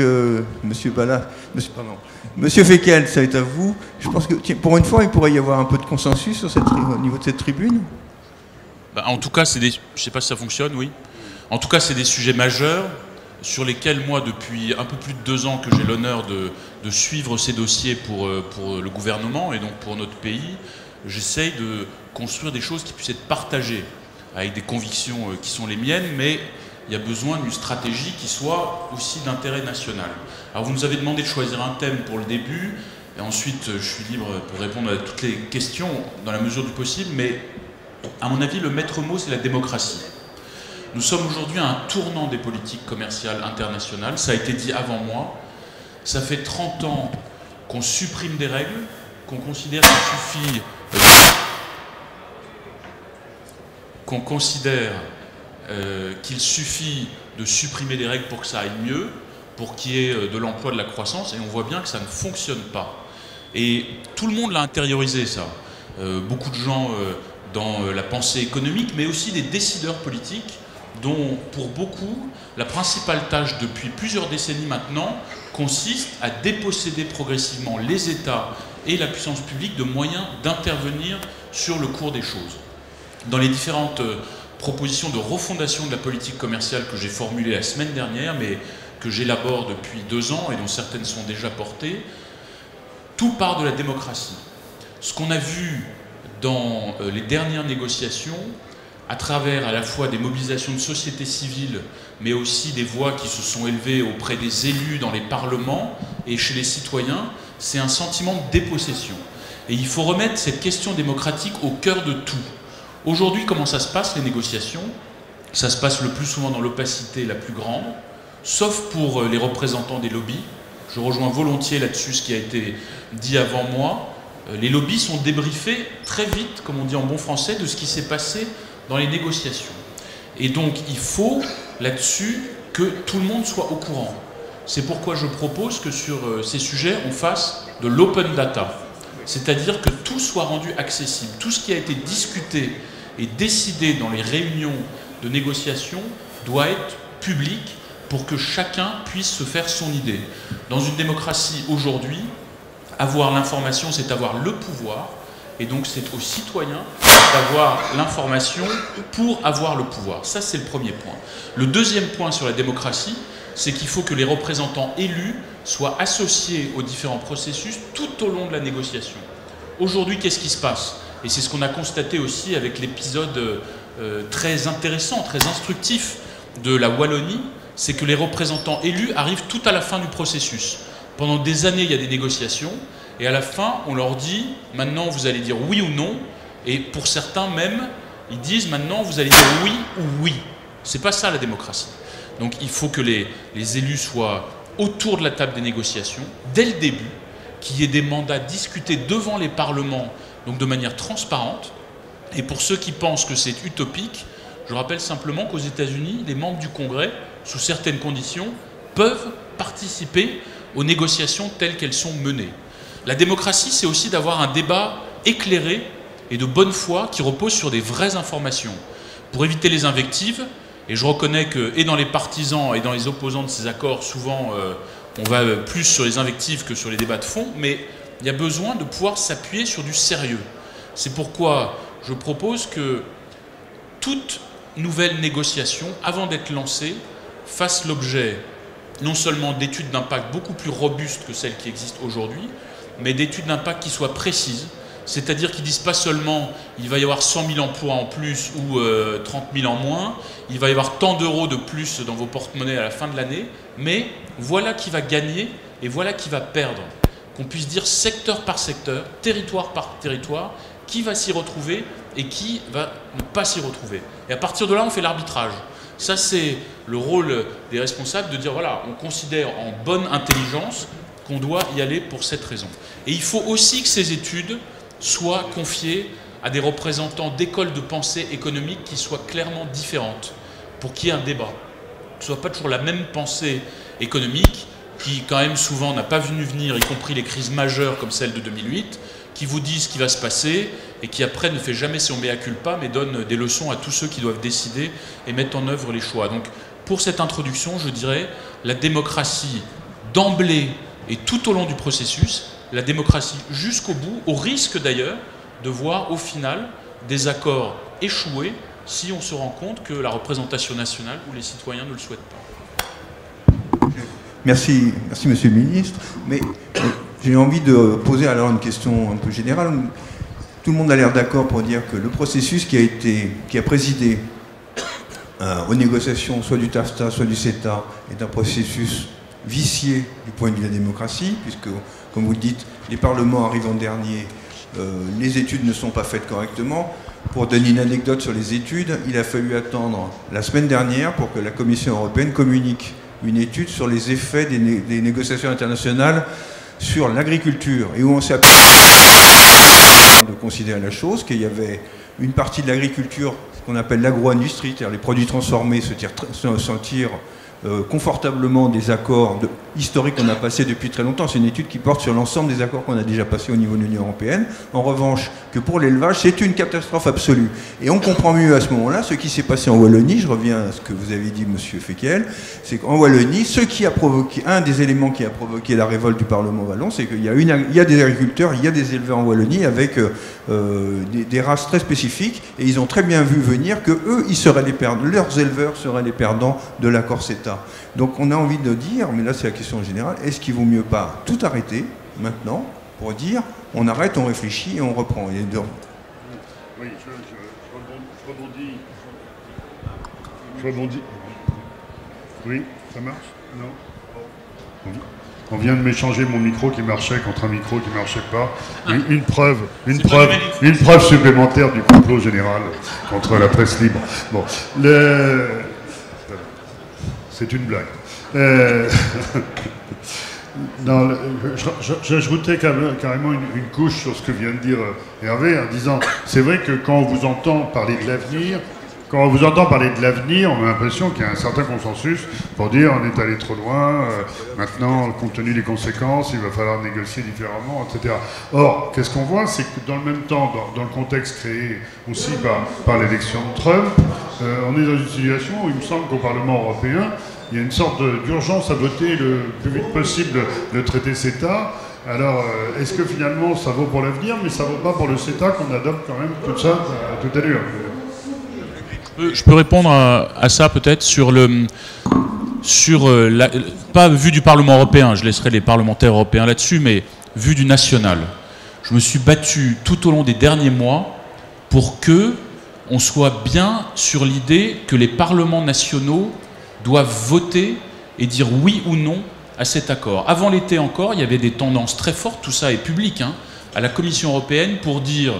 Monsieur Fekl, ça est à vous. Je pense que pour une fois, il pourrait y avoir un peu de consensus au niveau de cette tribune. En tout cas, je ne sais pas si ça fonctionne, oui. En tout cas, c'est des sujets majeurs sur lesquels, moi, depuis un peu plus de 2 ans que j'ai l'honneur de suivre ces dossiers pour le gouvernement et donc pour notre pays, j'essaye de construire des choses qui puissent être partagées avec des convictions qui sont les miennes, mais il y a besoin d'une stratégie qui soit aussi d'intérêt national. Alors, vous nous avez demandé de choisir un thème pour le début, et ensuite, je suis libre pour répondre à toutes les questions dans la mesure du possible, mais à mon avis, le maître mot, c'est la démocratie. Nous sommes aujourd'hui à un tournant des politiques commerciales internationales. Ça a été dit avant moi. Ça fait 30 ans qu'on supprime des règles, qu'on considère qu'il suffit de supprimer des règles pour que ça aille mieux, pour qu'il y ait de l'emploi, de la croissance, et on voit bien que ça ne fonctionne pas. Et tout le monde l'a intériorisé, ça. Beaucoup de gens dans la pensée économique, mais aussi des décideurs politiques, dont pour beaucoup, la principale tâche depuis plusieurs décennies maintenant consiste à déposséder progressivement les États et la puissance publique de moyens d'intervenir sur le cours des choses. Dans les différentes propositions de refondation de la politique commerciale que j'ai formulées la semaine dernière, mais que j'élabore depuis 2 ans et dont certaines sont déjà portées, tout part de la démocratie. Ce qu'on a vu dans les dernières négociations, à travers à la fois des mobilisations de société civile, mais aussi des voix qui se sont élevées auprès des élus dans les parlements et chez les citoyens, c'est un sentiment de dépossession. Et il faut remettre cette question démocratique au cœur de tout. Aujourd'hui, comment ça se passe, les négociations? Ça se passe le plus souvent dans l'opacité la plus grande, sauf pour les représentants des lobbies. Je rejoins volontiers là-dessus ce qui a été dit avant moi. Les lobbies sont débriefés très vite, comme on dit en bon français, de ce qui s'est passé dans les négociations. Et donc, il faut là-dessus que tout le monde soit au courant. C'est pourquoi je propose que sur ces sujets, on fasse de l'open data. C'est-à-dire que tout soit rendu accessible. Tout ce qui a été discuté et décidé dans les réunions de négociation doit être public pour que chacun puisse se faire son idée. Dans une démocratie aujourd'hui, avoir l'information, c'est avoir le pouvoir, et donc c'est aux citoyens d'avoir l'information pour avoir le pouvoir. Ça, c'est le premier point. Le deuxième point sur la démocratie, c'est qu'il faut que les représentants élus soient associés aux différents processus tout au long de la négociation. Aujourd'hui, qu'est-ce qui se passe? Et c'est ce qu'on a constaté aussi avec l'épisode très intéressant, très instructif de la Wallonie, c'est que les représentants élus arrivent tout à la fin du processus. Pendant des années, il y a des négociations, et à la fin, on leur dit, maintenant, vous allez dire oui ou non, et pour certains même, Ils disent maintenant, vous allez dire oui ou oui. C'est pas ça la démocratie. Donc il faut que les élus soient autour de la table des négociations, dès le début, qu'il y ait des mandats discutés devant les parlements, donc de manière transparente. Et pour ceux qui pensent que c'est utopique, je rappelle simplement qu'aux États-Unis, les membres du Congrès, sous certaines conditions, peuvent participer aux négociations telles qu'elles sont menées. La démocratie, c'est aussi d'avoir un débat éclairé et de bonne foi qui repose sur des vraies informations. Pour éviter les invectives, et je reconnais que, et dans les partisans et dans les opposants de ces accords, souvent on va plus sur les invectives que sur les débats de fond, mais il y a besoin de pouvoir s'appuyer sur du sérieux. C'est pourquoi je propose que toute nouvelle négociation, avant d'être lancée, fasse l'objet non seulement d'études d'impact beaucoup plus robustes que celles qui existent aujourd'hui, mais d'études d'impact qui soient précises, c'est-à-dire qu'ils ne disent pas seulement il va y avoir 100 000 emplois en plus ou 30 000 en moins, il va y avoir tant d'euros de plus dans vos porte-monnaies à la fin de l'année, mais voilà qui va gagner et voilà qui va perdre. Qu'on puisse dire secteur par secteur, territoire par territoire, qui va s'y retrouver et qui va ne pas s'y retrouver. Et à partir de là, on fait l'arbitrage. Ça, c'est le rôle des responsables de dire, voilà, on considère en bonne intelligence qu'on doit y aller pour cette raison. Et il faut aussi que ces études soient confiées à des représentants d'écoles de pensée économique qui soient clairement différentes, pour qu'il y ait un débat. Que ce ne soit pas toujours la même pensée économique, qui quand même souvent n'a pas vu venir, y compris les crises majeures comme celle de 2008, qui vous dit ce qui va se passer et qui après ne fait jamais son mea culpa, mais donne des leçons à tous ceux qui doivent décider et mettre en œuvre les choix. Donc pour cette introduction, je dirais la démocratie d'emblée et tout au long du processus, la démocratie jusqu'au bout, au risque d'ailleurs de voir au final des accords échouer si on se rend compte que la représentation nationale ou les citoyens ne le souhaitent pas. Merci, merci Monsieur le Ministre. Mais j'ai envie de poser alors une question un peu générale. Tout le monde a l'air d'accord pour dire que le processus qui a présidé aux négociations, soit du TAFTA, soit du CETA, est un processus vicié du point de vue de la démocratie, puisque, comme vous le dites, les parlements arrivent en dernier, les études ne sont pas faites correctement. Pour donner une anecdote sur les études, il a fallu attendre la semaine dernière pour que la Commission européenne communique une étude sur les effets des négociations internationales sur l'agriculture, et où on s'est de considérer la chose, qu'il y avait une partie de l'agriculture, ce qu'on appelle l'agro-industrie, c'est-à-dire les produits transformés se tirent confortablement des accords historiques qu'on a passés depuis très longtemps. C'est une étude qui porte sur l'ensemble des accords qu'on a déjà passés au niveau de l'Union européenne. En revanche, que pour l'élevage, c'est une catastrophe absolue. Et on comprend mieux à ce moment-là ce qui s'est passé en Wallonie. Je reviens à ce que vous avez dit, Monsieur Fekkel. C'est qu'en Wallonie, un des éléments qui a provoqué la révolte du Parlement wallon, c'est qu'il y a des agriculteurs, il y a des éleveurs en Wallonie avec des races très spécifiques, et ils ont très bien vu venir que eux, ils seraient les perdants, leurs éleveurs seraient les perdants de l'accord CETA. Donc on a envie de dire, mais là c'est la question générale, est-ce qu'il vaut mieux pas tout arrêter maintenant pour dire on arrête, on réfléchit et on reprend. Oui, je rebondis. Oui, ça marche? Non. On vient de m'échanger mon micro qui marchait contre un micro qui ne marchait pas. Une preuve supplémentaire du complot général contre la presse libre. Bon, c'est une blague. J'ajoutais carrément une couche sur ce que vient de dire Hervé, en disant, c'est vrai que quand on vous entend parler de l'avenir, on a l'impression qu'il y a un certain consensus pour dire on est allé trop loin, maintenant, compte tenu des conséquences, il va falloir négocier différemment, etc. Or, qu'est-ce qu'on voit, c'est que dans le même temps, dans le contexte créé aussi par l'élection de Trump, on est dans une situation où il me semble qu'au Parlement européen, il y a une sorte d'urgence à voter le plus vite possible le traité CETA. Alors, est-ce que finalement ça vaut pour l'avenir, mais ça ne vaut pas pour le CETA qu'on adopte quand même tout ça à toute allure? Je peux répondre à ça peut-être pas vue du Parlement européen, je laisserai les parlementaires européens là-dessus, mais vue du national. Je me suis battu tout au long des derniers mois pour que on soit bien sur l'idée que les parlements nationaux doivent voter et dire oui ou non à cet accord. Avant l'été encore, il y avait des tendances très fortes, tout ça est public, à la Commission européenne pour dire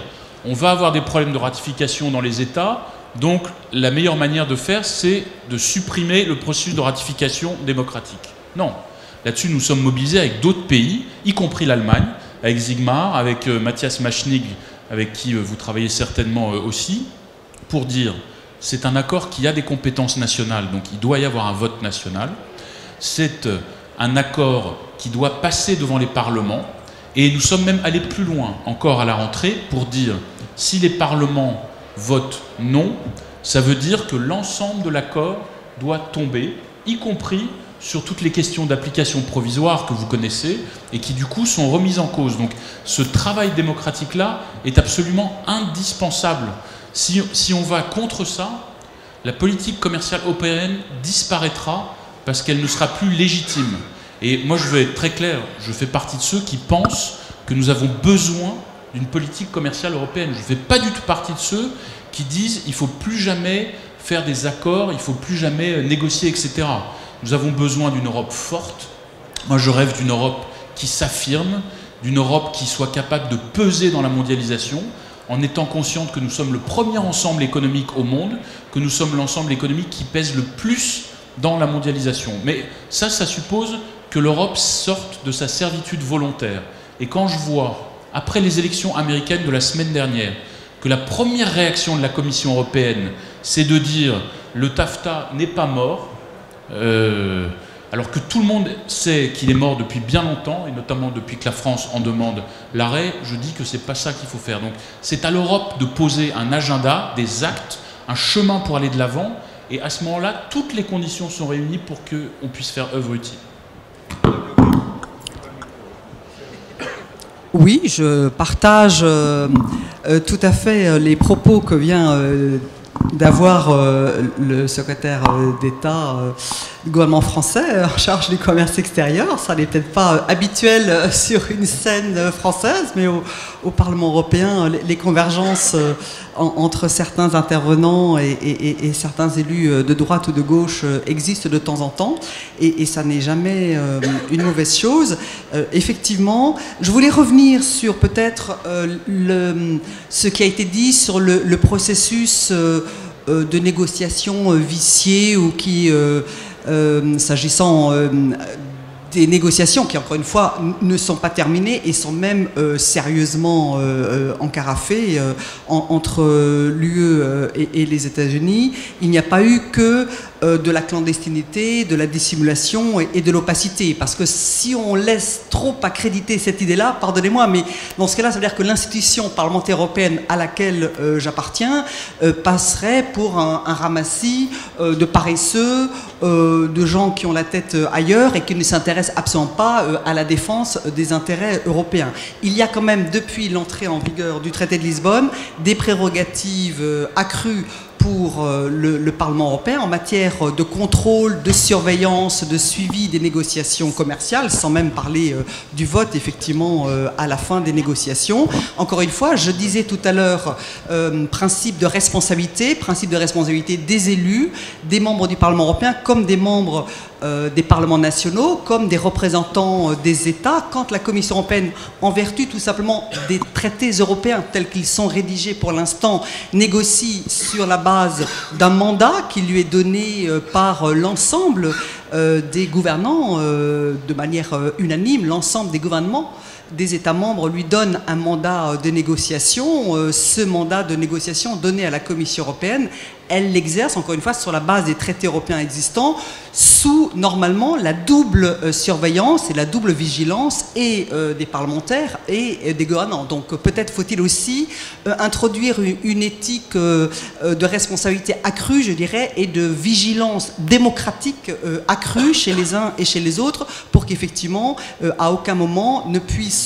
on va avoir des problèmes de ratification dans les États, donc la meilleure manière de faire, c'est de supprimer le processus de ratification démocratique. Non. Là-dessus, nous sommes mobilisés avec d'autres pays, y compris l'Allemagne, avec Sigmar, avec Matthias Machnig, avec qui vous travaillez certainement aussi, pour dire c'est un accord qui a des compétences nationales, donc il doit y avoir un vote national. C'est un accord qui doit passer devant les parlements, et nous sommes même allés plus loin encore à la rentrée pour dire si les parlements votent non, ça veut dire que l'ensemble de l'accord doit tomber, y compris sur toutes les questions d'application provisoire que vous connaissez et qui du coup sont remises en cause. Donc ce travail démocratique-là est absolument indispensable. Si on va contre ça, la politique commerciale européenne disparaîtra parce qu'elle ne sera plus légitime. Et moi je veux être très clair, je fais partie de ceux qui pensent que nous avons besoin d'une politique commerciale européenne. Je ne fais pas du tout partie de ceux qui disent il ne faut plus jamais faire des accords, il ne faut plus jamais négocier, etc. Nous avons besoin d'une Europe forte. Moi, je rêve d'une Europe qui s'affirme, d'une Europe qui soit capable de peser dans la mondialisation, en étant consciente que nous sommes le premier ensemble économique au monde, que nous sommes l'ensemble économique qui pèse le plus dans la mondialisation. Mais ça suppose que l'Europe sorte de sa servitude volontaire. Et quand je vois, après les élections américaines de la semaine dernière, que la première réaction de la Commission européenne, c'est de dire le TAFTA n'est pas mort, alors que tout le monde sait qu'il est mort depuis bien longtemps, et notamment depuis que la France en demande l'arrêt, je dis que c'est pas ça qu'il faut faire. Donc c'est à l'Europe de poser un agenda, des actes, un chemin pour aller de l'avant, et à ce moment-là, toutes les conditions sont réunies pour qu'on puisse faire œuvre utile. Oui, je partage tout à fait les propos que vient d'avoir le secrétaire d'État du gouvernement français en charge du commerce extérieur. Ça n'est peut-être pas habituel sur une scène française, mais au Parlement européen, les convergences entre certains intervenants et certains élus de droite ou de gauche existent de temps en temps, et ça n'est jamais une mauvaise chose. Effectivement, je voulais revenir sur peut-être ce qui a été dit sur le processus de négociation vicié, ou qui, s'agissant des négociations qui, encore une fois, ne sont pas terminées et sont même sérieusement encarafées entre l'UE et les États-Unis. Il n'y a pas eu que de la clandestinité, de la dissimulation et de l'opacité. Parce que si on laisse trop accréditer cette idée-là, pardonnez-moi, mais dans ce cas-là, ça veut dire que l'institution parlementaire européenne à laquelle j'appartiens passerait pour un ramassis de paresseux, de gens qui ont la tête ailleurs et qui ne s'intéressent absolument pas à la défense des intérêts européens. Il y a quand même, depuis l'entrée en vigueur du traité de Lisbonne, des prérogatives accrues pour le Parlement européen en matière de contrôle, de surveillance, de suivi des négociations commerciales, sans même parler du vote, effectivement, à la fin des négociations. Encore une fois, je disais tout à l'heure, principe de responsabilité des élus, des membres du Parlement européen, comme des membres des parlements nationaux, comme des représentants des États, quand la Commission européenne, en vertu tout simplement des traités européens tels qu'ils sont rédigés pour l'instant, négocie sur la base d'un mandat qui lui est donné par l'ensemble des gouvernants, de manière unanime, l'ensemble des gouvernements des États membres lui donne un mandat de négociation. Ce mandat de négociation donné à la Commission européenne, elle l'exerce, encore une fois, sur la base des traités européens existants, sous, normalement, la double surveillance et la double vigilance et des parlementaires et des gouvernants. Donc peut-être faut-il aussi introduire une éthique de responsabilité accrue, je dirais, et de vigilance démocratique accrue chez les uns et chez les autres, pour qu'effectivement, à aucun moment ne puisse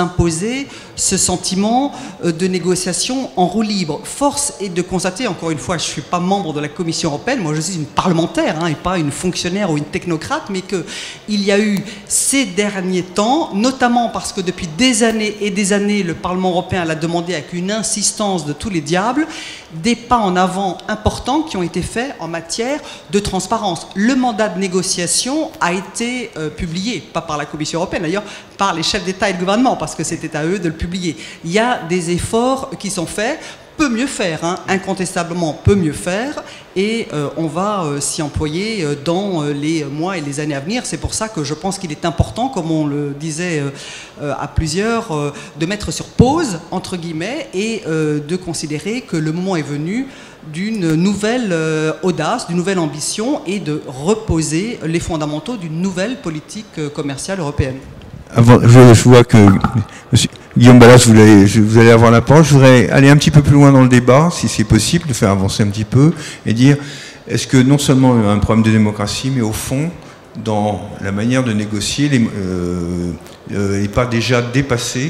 s'imposer ce sentiment de négociation en roue libre. Force est de constater, encore une fois, fois, je ne suis pas membre de la Commission européenne, moi je suis une parlementaire, et pas une fonctionnaire ou une technocrate, mais qu'il y a eu ces derniers temps, notamment parce que depuis des années et des années, le Parlement européen l'a demandé avec une insistance de tous les diables, des pas en avant importants qui ont été faits en matière de transparence. Le mandat de négociation a été publié, pas par la Commission européenne d'ailleurs, par les chefs d'État et de gouvernement, parce que c'était à eux de le publier. Il y a des efforts qui sont faits, peut mieux faire, incontestablement peut mieux faire, et on va s'y employer dans les mois et les années à venir. C'est pour ça que je pense qu'il est important, comme on le disait à plusieurs, de mettre sur pause, entre guillemets, et de considérer que le moment est venu d'une nouvelle audace, d'une nouvelle ambition, et de reposer les fondamentaux d'une nouvelle politique commerciale européenne. Avant, je vois que Guillaume Balas, vous allez avoir la parole. Je voudrais aller un petit peu plus loin dans le débat, si c'est possible, de faire avancer un petit peu, et dire, est-ce que non seulement il y a un problème de démocratie, mais au fond, dans la manière de négocier, n'est pas déjà dépassé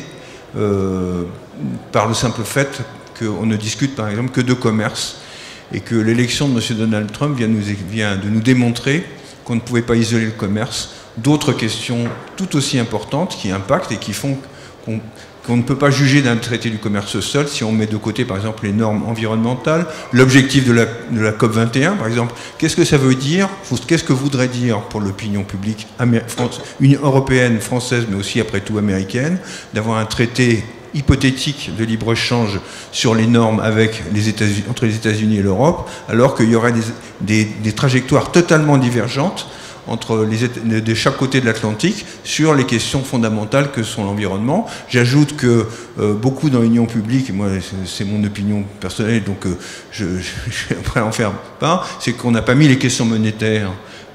par le simple fait qu'on ne discute par exemple que de commerce, et que l'élection de M. Donald Trump vient de nous démontrer qu'on ne pouvait pas isoler le commerce d'autres questions tout aussi importantes qui impactent et qui font qu'on ne peut pas juger d'un traité du commerce seul si on met de côté, par exemple, les normes environnementales, l'objectif de la COP21, par exemple. Qu'est-ce que ça veut dire? Qu'est-ce que voudrait dire pour l'opinion publique européenne, française, mais aussi, après tout, américaine, d'avoir un traité hypothétique de libre-échange sur les normes entre les États-Unis et l'Europe, alors qu'il y aurait des trajectoires totalement divergentes de chaque côté de l'Atlantique sur les questions fondamentales que sont l'environnement. J'ajoute que beaucoup dans l'union publique, et moi c'est mon opinion personnelle, donc je vais après en faire part, c'est qu'on n'a pas mis les questions monétaires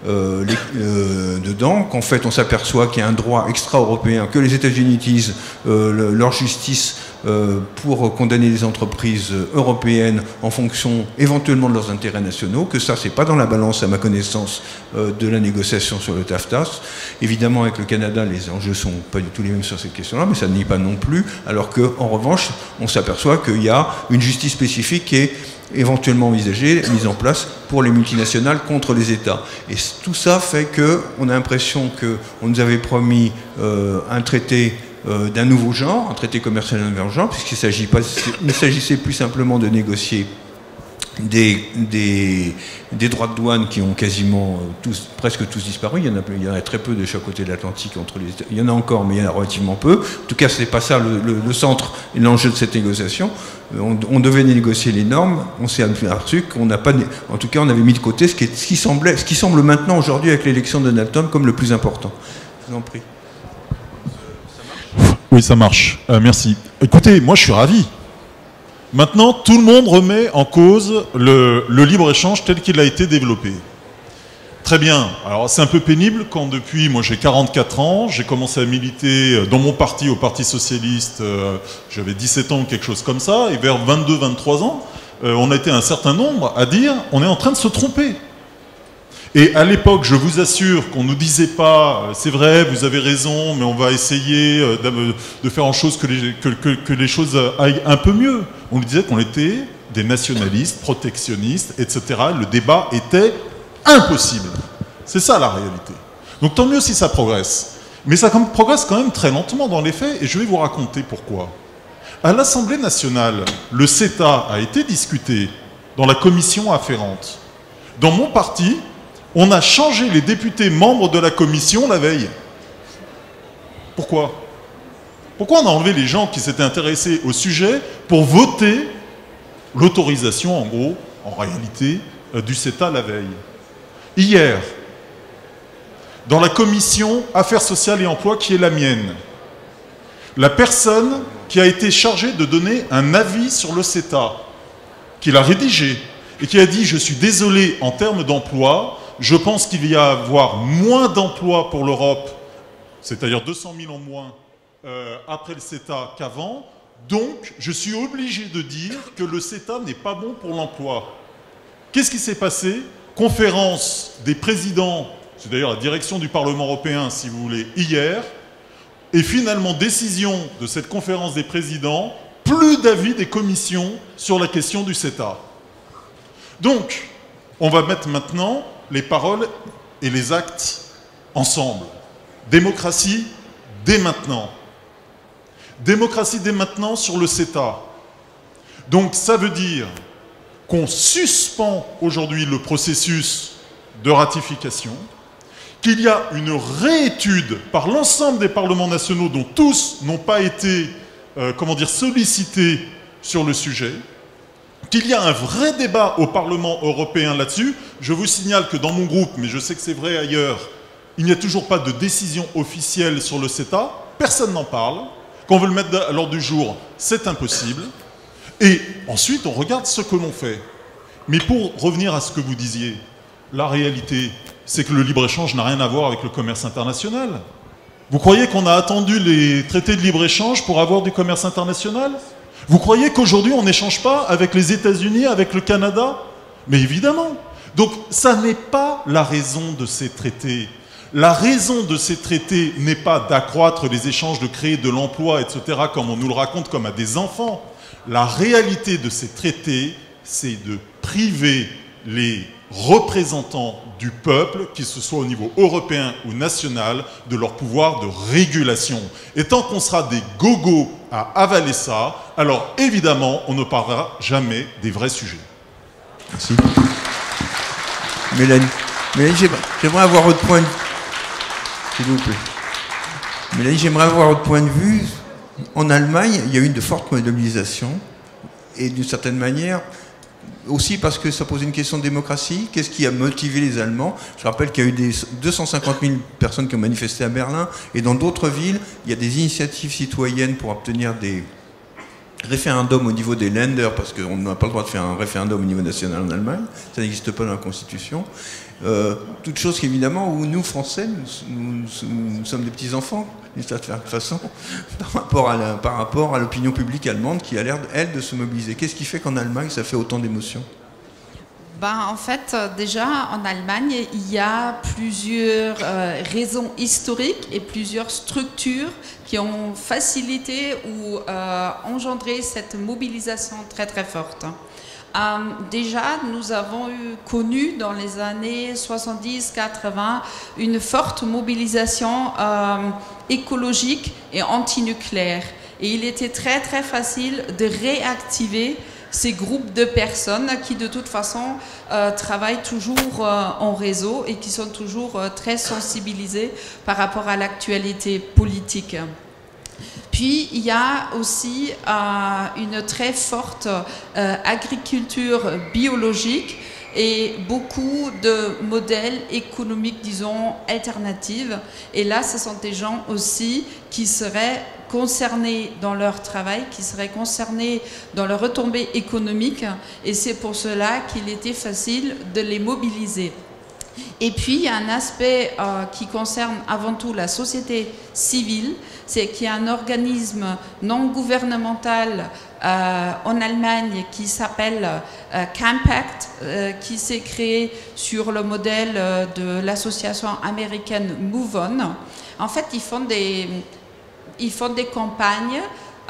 dedans, qu'en fait on s'aperçoit qu'il y a un droit extra-européen, que les États-Unis utilisent leur justice pour condamner les entreprises européennes en fonction éventuellement de leurs intérêts nationaux, que ça c'est pas dans la balance à ma connaissance de la négociation sur le TAFTA. Évidemment avec le Canada les enjeux sont pas du tout les mêmes sur cette question-là, mais ça ne nie pas non plus, alors qu'en revanche on s'aperçoit qu'il y a une justice spécifique qui est éventuellement envisagée, mise en place pour les multinationales contre les États. Et tout ça fait qu'on a l'impression qu'on nous avait promis un traité d'un nouveau genre, un traité commercial d'un nouveau genre, puisqu'il ne s'agissait plus simplement de négocier des droits de douane qui ont quasiment presque tous disparu. Il y en a très peu de chaque côté de l'Atlantique entre les États. Il y en a encore, mais il y en a relativement peu. En tout cas, ce n'est pas ça le centre et l'enjeu de cette négociation. On devait négocier les normes. On s'est aperçu qu'on n'a pas. En tout cas, on avait mis de côté ce qui semble maintenant aujourd'hui avec l'élection de Donald Trump comme le plus important. Je vous en prie. Oui, ça marche. Merci. Écoutez, moi je suis ravi. Maintenant, tout le monde remet en cause le libre-échange tel qu'il a été développé. Très bien. Alors c'est un peu pénible quand depuis, moi j'ai 44 ans, j'ai commencé à militer dans mon parti, au Parti Socialiste, j'avais 17 ans ou quelque chose comme ça, et vers 22-23 ans, on a été un certain nombre à dire on est en train de se tromper. Et à l'époque, je vous assure qu'on ne nous disait pas, c'est vrai, vous avez raison, mais on va essayer de faire en sorte que les choses aillent un peu mieux. On nous disait qu'on était des nationalistes, protectionnistes, etc. Le débat était impossible. C'est ça la réalité. Donc tant mieux si ça progresse. Mais ça progresse quand même très lentement dans les faits, et je vais vous raconter pourquoi. À l'Assemblée nationale, le CETA a été discuté dans la commission afférente. Dans mon parti, on a changé les députés membres de la commission la veille. Pourquoi? Pourquoi on a enlevé les gens qui s'étaient intéressés au sujet pour voter l'autorisation, en gros, en réalité, du CETA la veille? Hier, dans la commission Affaires sociales et emploi qui est la mienne, la personne qui a été chargée de donner un avis sur le CETA, qui l'a rédigé, et qui a dit « Je suis désolé en termes d'emploi, je pense qu'il va y avoir moins d'emplois pour l'Europe, c'est-à-dire 200 000 en moins après le CETA qu'avant, donc je suis obligé de dire que le CETA n'est pas bon pour l'emploi. » Qu'est-ce qui s'est passé? Conférence des présidents, c'est d'ailleurs la direction du Parlement européen, si vous voulez, hier, et finalement décision de cette conférence des présidents, plus d'avis des commissions sur la question du CETA. Donc, on va mettre maintenant les paroles et les actes ensemble. Démocratie dès maintenant. Démocratie dès maintenant sur le CETA. Donc ça veut dire qu'on suspend aujourd'hui le processus de ratification, qu'il y a une réétude par l'ensemble des parlements nationaux dont tous n'ont pas été sollicités sur le sujet, qu'il y a un vrai débat au Parlement européen là-dessus. Je vous signale que dans mon groupe, mais je sais que c'est vrai ailleurs, il n'y a toujours pas de décision officielle sur le CETA, personne n'en parle. Quand on veut le mettre à l'ordre du jour, c'est impossible. Et ensuite, on regarde ce que l'on fait. Mais pour revenir à ce que vous disiez, la réalité, c'est que le libre-échange n'a rien à voir avec le commerce international. Vous croyez qu'on a attendu les traités de libre-échange pour avoir du commerce international? Vous croyez qu'aujourd'hui, on n'échange pas avec les États-Unis, avec le Canada? Mais évidemment. Donc, ça n'est pas la raison de ces traités. La raison de ces traités n'est pas d'accroître les échanges, de créer de l'emploi, etc., comme on nous le raconte comme à des enfants. La réalité de ces traités, c'est de priver les représentants du peuple, qu'il se soit au niveau européen ou national, de leur pouvoir de régulation. Et tant qu'on sera des gogos à avaler ça, alors évidemment, on ne parlera jamais des vrais sujets. Merci. Mélanie, j'aimerais avoir votre point de vue. S'il vous plaît. Mélanie, j'aimerais avoir votre point de vue. En Allemagne, il y a eu de fortes mobilisations. Et d'une certaine manière, aussi parce que ça pose une question de démocratie. Qu'est-ce qui a motivé les Allemands? Je rappelle qu'il y a eu 250 000 personnes qui ont manifesté à Berlin. Et dans d'autres villes, il y a des initiatives citoyennes pour obtenir des référendums au niveau des Länder, parce qu'on n'a pas le droit de faire un référendum au niveau national en Allemagne. Ça n'existe pas dans la Constitution. Toute chose qu'évidemment, où nous, Français, nous sommes des petits-enfants, d'une certaine façon, par rapport à l'opinion publique allemande qui a l'air, elle, de se mobiliser. Qu'est-ce qui fait qu'en Allemagne, ça fait autant d'émotions? En fait, déjà, en Allemagne, il y a plusieurs raisons historiques et plusieurs structures qui ont facilité ou engendré cette mobilisation très très forte. Déjà, nous avons connu dans les années 70-80 une forte mobilisation écologique et antinucléaire. Et il était très très facile de réactiver ces groupes de personnes qui de toute façon travaillent toujours en réseau et qui sont toujours très sensibilisés par rapport à l'actualité politique. Puis il y a aussi une très forte agriculture biologique et beaucoup de modèles économiques, disons, alternatifs. Et là, ce sont des gens aussi qui seraient concernés dans leur travail, qui seraient concernés dans leur retombée économique. Et c'est pour cela qu'il était facile de les mobiliser. Et puis, il y a un aspect qui concerne avant tout la société civile, c'est qu'il y a un organisme non gouvernemental en Allemagne qui s'appelle Campact, qui s'est créé sur le modèle de l'association américaine Move On. En fait, ils font des campagnes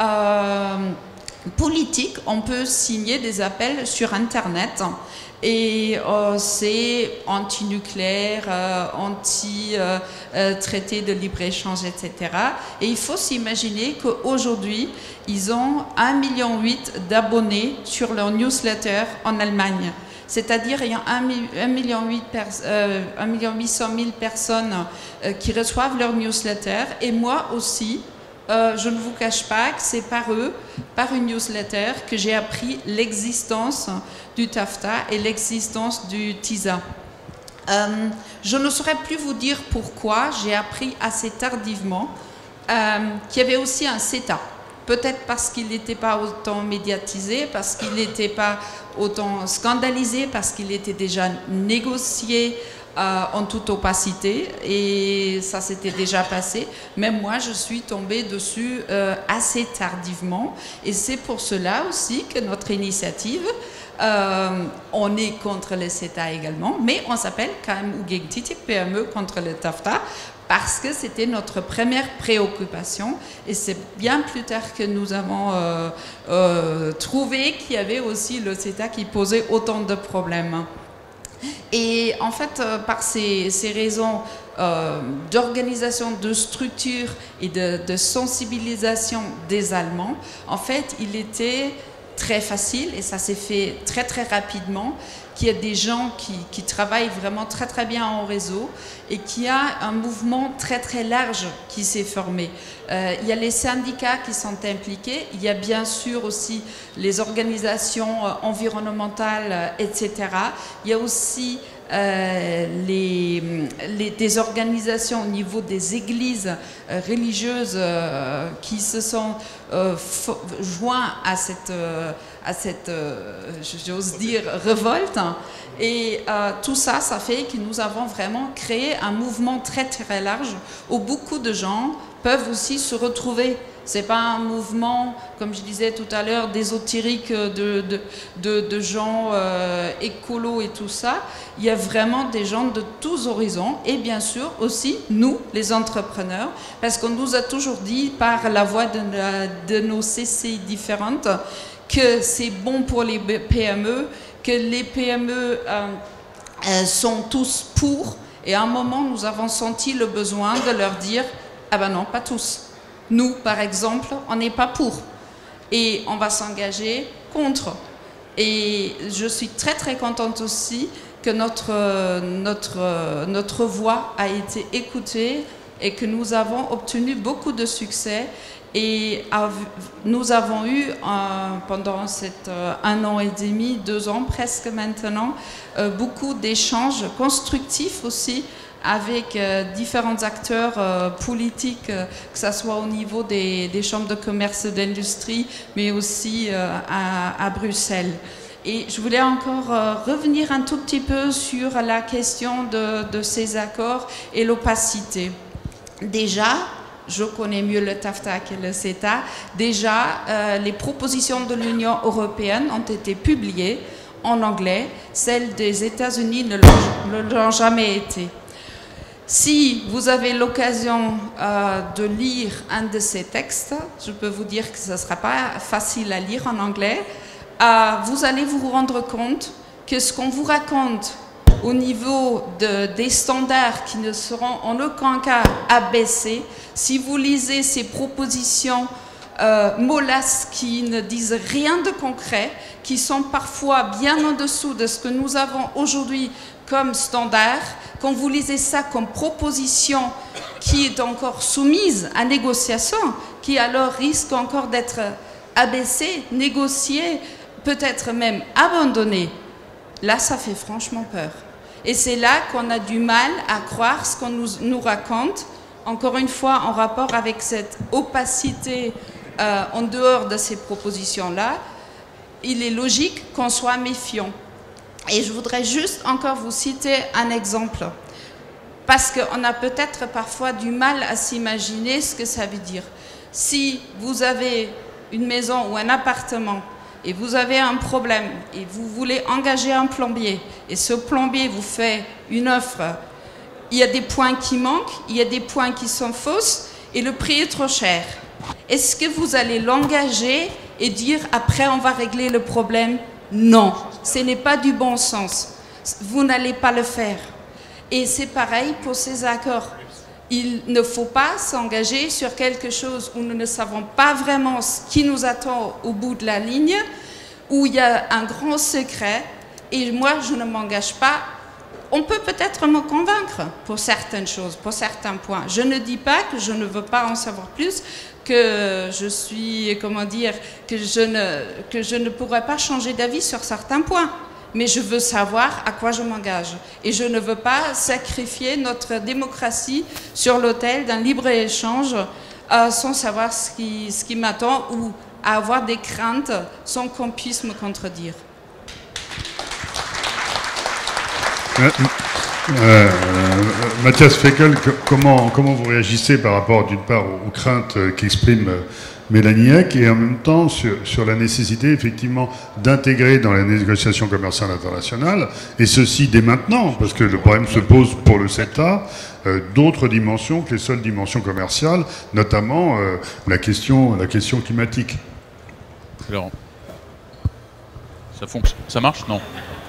politiques. On peut signer des appels sur Internet. Et c'est anti-nucléaire, anti-traité de libre-échange, etc. Et il faut s'imaginer qu'aujourd'hui, ils ont 1,8 million d'abonnés sur leur newsletter en Allemagne. C'est-à-dire il y a 1,8 million personnes qui reçoivent leur newsletter. Et moi aussi, je ne vous cache pas que c'est par eux, par une newsletter, que j'ai appris l'existence du TAFTA et l'existence du TISA. Je ne saurais plus vous dire pourquoi j'ai appris assez tardivement qu'il y avait aussi un CETA. Peut-être parce qu'il n'était pas autant médiatisé, parce qu'il n'était pas autant scandalisé, parce qu'il était déjà négocié en toute opacité, et ça s'était déjà passé. Même moi, je suis tombée dessus assez tardivement, et c'est pour cela aussi que notre initiative, on est contre le CETA également, mais on s'appelle KMU gegen TTIP, PME contre le TAFTA, parce que c'était notre première préoccupation et c'est bien plus tard que nous avons trouvé qu'il y avait aussi le CETA qui posait autant de problèmes. Et en fait, par ces raisons d'organisation, de structure et de sensibilisation des Allemands, en fait, il était très facile, et ça s'est fait très très rapidement, qu'il y a des gens qui travaillent vraiment très très bien en réseau et qu'il y a un mouvement très très large qui s'est formé. Il y a les syndicats qui sont impliqués, il y a bien sûr aussi les organisations environnementales, etc. Il y a aussi des organisations au niveau des églises religieuses qui se sont joints à cette j'ose dire, révolte. Et tout ça, ça fait que nous avons vraiment créé un mouvement très très large où beaucoup de gens peuvent aussi se retrouver. C'est pas un mouvement, comme je disais tout à l'heure, d'ésotérique de gens écolos et tout ça. Il y a vraiment des gens de tous horizons et bien sûr aussi nous, les entrepreneurs, parce qu'on nous a toujours dit par la voix de nos CCI différentes que c'est bon pour les PME, que les PME sont tous pour. Et à un moment, nous avons senti le besoin de leur dire « Ah ben non, pas tous. Nous, par exemple, on n'est pas pour. Et on va s'engager contre. » Et je suis très très contente aussi que notre voix a été écoutée et que nous avons obtenu beaucoup de succès. Et nous avons eu pendant un an et demi, 2 ans presque maintenant, beaucoup d'échanges constructifs aussi avec différents acteurs politiques, que ce soit au niveau des chambres de commerce et d'industrie, mais aussi à Bruxelles. Et je voulais encore revenir un tout petit peu sur la question de ces accords et l'opacité. Déjà, je connais mieux le TAFTA que le CETA. Déjà, les propositions de l'Union européenne ont été publiées en anglais. Celles des États-Unis ne l'ont jamais été. Si vous avez l'occasion de lire un de ces textes, je peux vous dire que ce ne sera pas facile à lire en anglais, vous allez vous rendre compte que ce qu'on vous raconte au niveau des standards qui ne seront en aucun cas abaissés, si vous lisez ces propositions molasses qui ne disent rien de concret, qui sont parfois bien en dessous de ce que nous avons aujourd'hui comme standard, quand vous lisez ça comme proposition qui est encore soumise à négociation, qui alors risque encore d'être abaissée, négociée, peut-être même abandonnée, là ça fait franchement peur. Et c'est là qu'on a du mal à croire ce qu'on nous raconte, encore une fois en rapport avec cette opacité en dehors de ces propositions-là. Il est logique qu'on soit méfiant. Et je voudrais juste encore vous citer un exemple, parce qu'on a peut-être parfois du mal à s'imaginer ce que ça veut dire. Si vous avez une maison ou un appartement et vous avez un problème et vous voulez engager un plombier et ce plombier vous fait une offre, il y a des points qui manquent, il y a des points qui sont fausses et le prix est trop cher. Est-ce que vous allez l'engager et dire après on va régler le problème? Non, ce n'est pas du bon sens. Vous n'allez pas le faire. Et c'est pareil pour ces accords. Il ne faut pas s'engager sur quelque chose où nous ne savons pas vraiment ce qui nous attend au bout de la ligne, où il y a un grand secret, et moi je ne m'engage pas. On peut peut-être me convaincre pour certaines choses, pour certains points. Je ne dis pas que je ne veux pas en savoir plus, que je suis, comment dire, que je ne pourrais pas changer d'avis sur certains points. Mais je veux savoir à quoi je m'engage. Et je ne veux pas sacrifier notre démocratie sur l'autel d'un libre-échange sans savoir ce qui m'attend ou avoir des craintes sans qu'on puisse me contredire. Matthias Feckel, comment vous réagissez par rapport d'une part aux craintes qu'expriment Mélanie Eck, et en même temps sur la nécessité effectivement d'intégrer dans la négociation commerciale internationale, et ceci dès maintenant, parce que le problème se pose pour le CETA, d'autres dimensions que les seules dimensions commerciales, notamment la question climatique. Alors, ça marche? Non.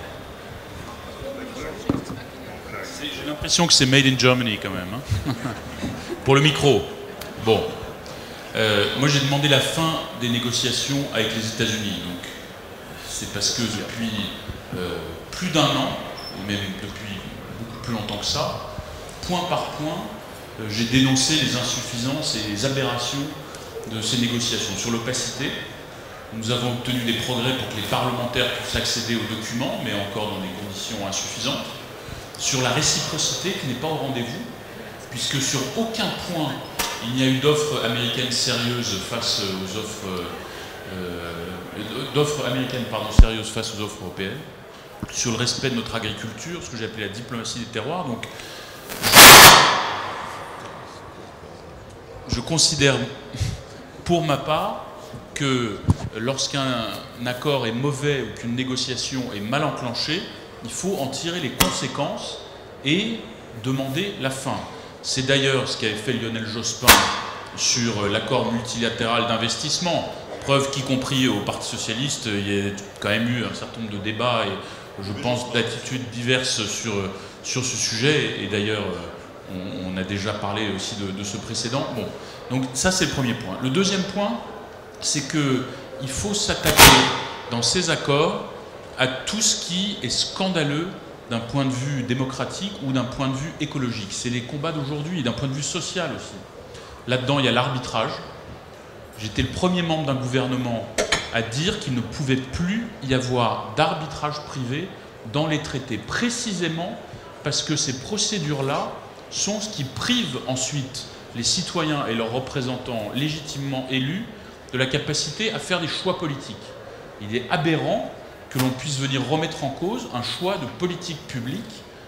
J'ai l'impression que c'est made in Germany quand même. Hein. Pour le micro. Bon. Moi j'ai demandé la fin des négociations avec les États-Unis. Donc c'est parce que depuis plus d'un an, et même depuis beaucoup plus longtemps que ça, point par point, j'ai dénoncé les insuffisances et les aberrations de ces négociations. Sur l'opacité, nous avons obtenu des progrès pour que les parlementaires puissent accéder aux documents, mais encore dans des conditions insuffisantes. Sur la réciprocité qui n'est pas au rendez-vous, puisque sur aucun point il n'y a eu d'offres américaines sérieuses face aux offres sérieuses face aux offres européennes. Sur le respect de notre agriculture, ce que j'ai appelé la diplomatie des terroirs. Donc, je considère, pour ma part, que lorsqu'un accord est mauvais ou qu'une négociation est mal enclenchée, il faut en tirer les conséquences et demander la fin. C'est d'ailleurs ce qu'avait fait Lionel Jospin sur l'accord multilatéral d'investissement. Preuve qu'y compris au Parti Socialiste, il y a quand même eu un certain nombre de débats et je pense d'attitudes diverses sur ce sujet. Et d'ailleurs, on a déjà parlé aussi de ce précédent. Bon, donc ça c'est le premier point. Le deuxième point, c'est qu'il faut s'attaquer dans ces accords à tout ce qui est scandaleux d'un point de vue démocratique ou d'un point de vue écologique. C'est les combats d'aujourd'hui, d'un point de vue social aussi. Là-dedans, il y a l'arbitrage. J'étais le premier membre d'un gouvernement à dire qu'il ne pouvait plus y avoir d'arbitrage privé dans les traités, précisément parce que ces procédures-là sont ce qui prive ensuite les citoyens et leurs représentants légitimement élus de la capacité à faire des choix politiques. Il est aberrant que l'on puisse venir remettre en cause un choix de politique publique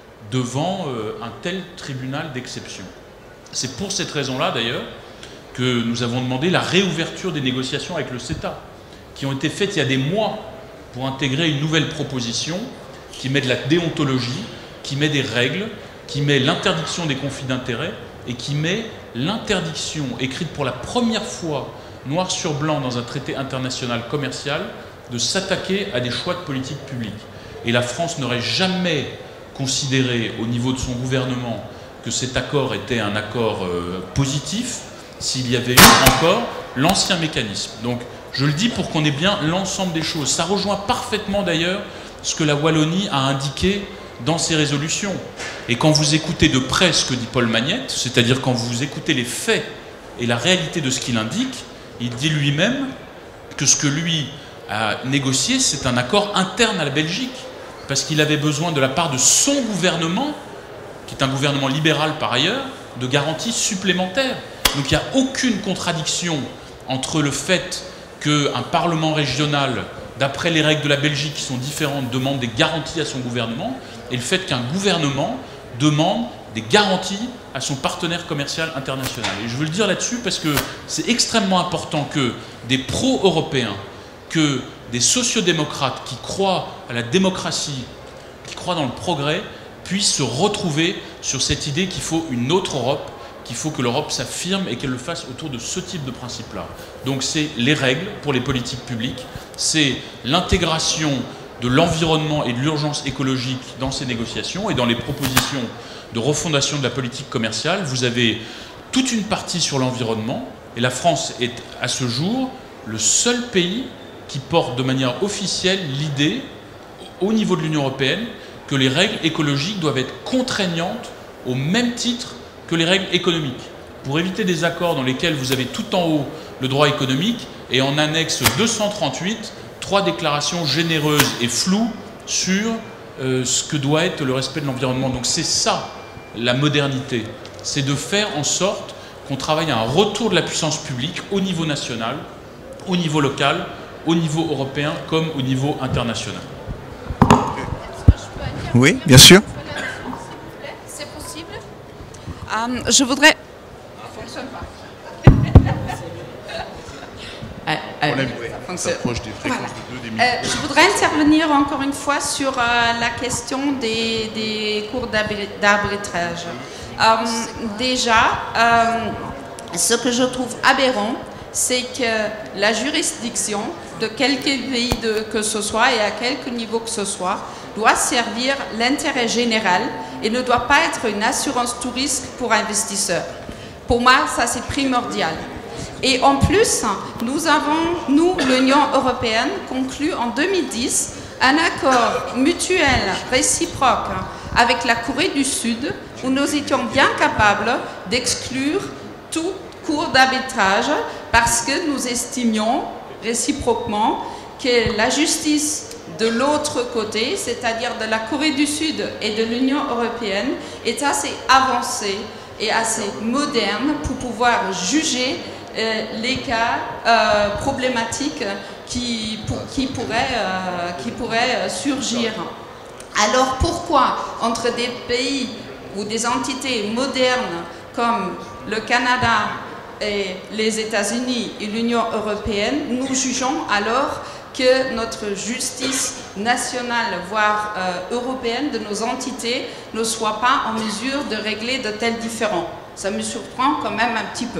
devant un tel tribunal d'exception. C'est pour cette raison-là, d'ailleurs, que nous avons demandé la réouverture des négociations avec le CETA, qui ont été faites il y a des mois pour intégrer une nouvelle proposition qui met de la déontologie, qui met des règles, qui met l'interdiction des conflits d'intérêts et qui met l'interdiction, écrite pour la première fois, noir sur blanc dans un traité international commercial, de s'attaquer à des choix de politique publique. Et la France n'aurait jamais considéré au niveau de son gouvernement que cet accord était un accord positif s'il y avait eu encore l'ancien mécanisme. Donc je le dis pour qu'on ait bien l'ensemble des choses. Ça rejoint parfaitement d'ailleurs ce que la Wallonie a indiqué dans ses résolutions. Et quand vous écoutez de près ce que dit Paul Magnette, c'est-à-dire quand vous écoutez les faits et la réalité de ce qu'il indique, il dit lui-même que ce que lui a négocié, c'est un accord interne à la Belgique, parce qu'il avait besoin de la part de son gouvernement, qui est un gouvernement libéral par ailleurs, de garanties supplémentaires. Donc il n'y a aucune contradiction entre le fait qu'un parlement régional, d'après les règles de la Belgique qui sont différentes, demande des garanties à son gouvernement, et le fait qu'un gouvernement demande des garanties à son partenaire commercial international. Et je veux le dire là-dessus parce que c'est extrêmement important que des pro-européens, que des sociodémocrates qui croient à la démocratie, qui croient dans le progrès, puissent se retrouver sur cette idée qu'il faut une autre Europe, qu'il faut que l'Europe s'affirme et qu'elle le fasse autour de ce type de principe-là. Donc c'est les règles pour les politiques publiques, c'est l'intégration de l'environnement et de l'urgence écologique dans ces négociations et dans les propositions de refondation de la politique commerciale. Vous avez toute une partie sur l'environnement et la France est à ce jour le seul pays qui porte de manière officielle l'idée, au niveau de l'Union européenne, que les règles écologiques doivent être contraignantes au même titre que les règles économiques. Pour éviter des accords dans lesquels vous avez tout en haut le droit économique et en annexe 238, 3 déclarations généreuses et floues sur ce que doit être le respect de l'environnement. Donc c'est ça la modernité, c'est de faire en sorte qu'on travaille à un retour de la puissance publique au niveau national, au niveau local, au niveau européen comme au niveau international. Oui, bien sûr. C'est possible. Je voudrais... On s'approche des fréquences de 2 des je voudrais intervenir encore une fois sur la question des cours d'arbitrage. Ce que je trouve aberrant, c'est que la juridiction de quelque pays que ce soit et à quelque niveau que ce soit doit servir l'intérêt général et ne doit pas être une assurance tout risque pour investisseurs. Pour moi, ça c'est primordial. Et en plus, nous avons, l'Union européenne, conclu en 2010 un accord mutuel réciproque avec la Corée du Sud où nous étions bien capables d'exclure tout cours d'arbitrage parce que nous estimions réciproquement que la justice de l'autre côté, c'est-à-dire de la Corée du Sud et de l'Union européenne, est assez avancée et assez moderne pour pouvoir juger les cas problématiques qui pourraient surgir. Alors pourquoi, entre des pays ou des entités modernes comme le Canada et les États-Unis et l'Union européenne, nous jugeons alors que notre justice nationale, voire européenne de nos entités, ne soit pas en mesure de régler de tels différends? Ça me surprend quand même un petit peu.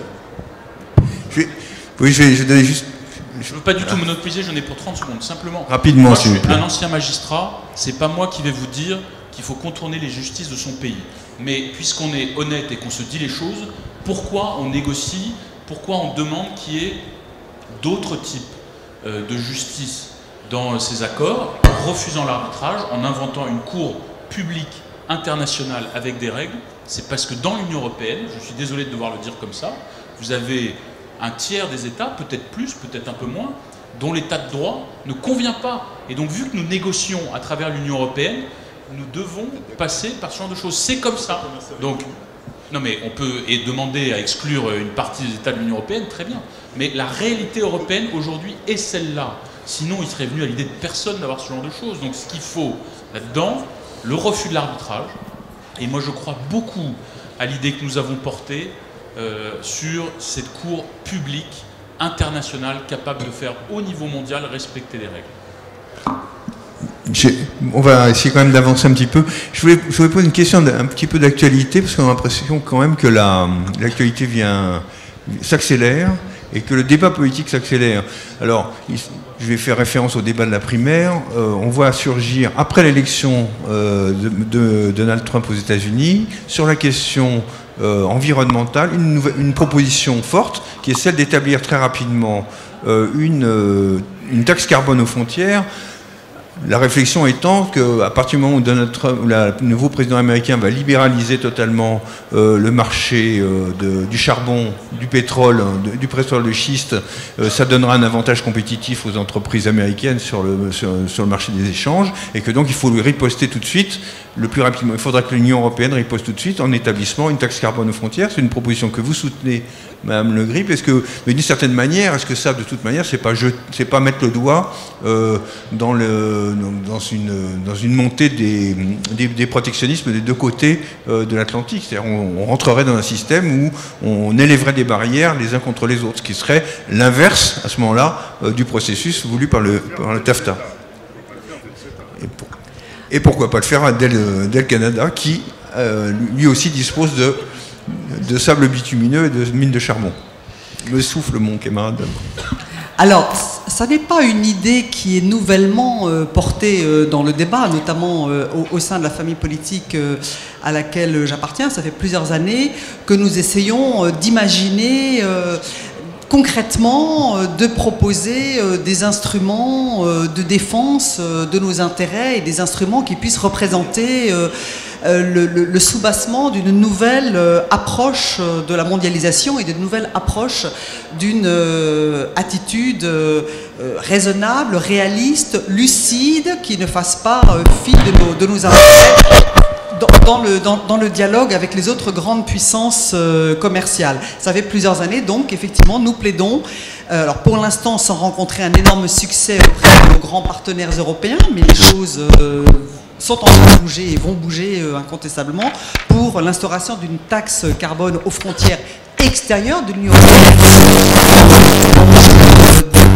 Je donnais juste... Je ne veux pas du tout monopoliser, j'en ai pour 30 secondes. Simplement, rapidement, moi, je suis un ancien magistrat, c'est pas moi qui vais vous dire qu'il faut contourner les justices de son pays. Mais puisqu'on est honnête et qu'on se dit les choses, pourquoi on négocie, pourquoi on demande qu'il y ait d'autres types de justice dans ces accords, en refusant l'arbitrage, en inventant une cour publique internationale avec des règles? C'est parce que dans l'Union européenne, je suis désolé de devoir le dire comme ça, vous avez un tiers des États, peut-être plus, peut-être un peu moins, dont l'état de droit ne convient pas. Et donc, vu que nous négocions à travers l'Union européenne, nous devons passer par ce genre de choses. C'est comme ça. Donc, non mais on peut demander à exclure une partie des États de l'Union européenne, très bien. Mais la réalité européenne aujourd'hui est celle-là. Sinon, il serait venu à l'idée de personne d'avoir ce genre de choses. Donc, ce qu'il faut là-dedans, le refus de l'arbitrage. Et moi, je crois beaucoup à l'idée que nous avons portée sur cette cour publique internationale capable de faire au niveau mondial respecter les règles. On va essayer quand même d'avancer un petit peu. Je voulais poser une question un petit peu d'actualité, parce qu'on a l'impression quand même que l'actualité s'accélère et que le débat politique s'accélère. Alors, je vais faire référence au débat de la primaire. On voit surgir, après l'élection de Donald Trump aux États-Unis, sur la question environnementale, une proposition forte, qui est celle d'établir très rapidement une taxe carbone aux frontières. La réflexion étant qu'à partir du moment où Donald Trump, le nouveau président américain, va libéraliser totalement le marché du charbon, du pétrole de schiste, ça donnera un avantage compétitif aux entreprises américaines sur le marché des échanges, et que donc il faut lui riposter tout de suite, le plus rapidement. Il faudra que l'Union européenne riposte tout de suite en établissant une taxe carbone aux frontières. C'est une proposition que vous soutenez, Madame Le Grip. Mais d'une certaine manière, est-ce que ça, de toute manière, c'est pas mettre le doigt dans une montée des protectionnismes des deux côtés de l'Atlantique? C'est-à-dire on rentrerait dans un système où on élèverait des barrières les uns contre les autres, ce qui serait l'inverse, à ce moment-là, du processus voulu par le TAFTA. Et pourquoi pas le faire dès le Canada, qui lui aussi dispose de sable bitumineux et de mines de charbon. Me souffle mon camarade. Alors, ça n'est pas une idée qui est nouvellement portée dans le débat, notamment au sein de la famille politique à laquelle j'appartiens. Ça fait plusieurs années que nous essayons d'imaginer concrètement de proposer des instruments de défense de nos intérêts et des instruments qui puissent représenter le soubassement d'une nouvelle approche de la mondialisation et d'une nouvelle approche d'une attitude raisonnable, réaliste, lucide, qui ne fasse pas fi de nos intérêts dans le dialogue avec les autres grandes puissances commerciales. Ça fait plusieurs années, donc, effectivement, nous plaidons, alors pour l'instant sans rencontrer un énorme succès auprès de nos grands partenaires européens, mais les choses sont en train de bouger et vont bouger incontestablement pour l'instauration d'une taxe carbone aux frontières extérieures de l'Union européenne.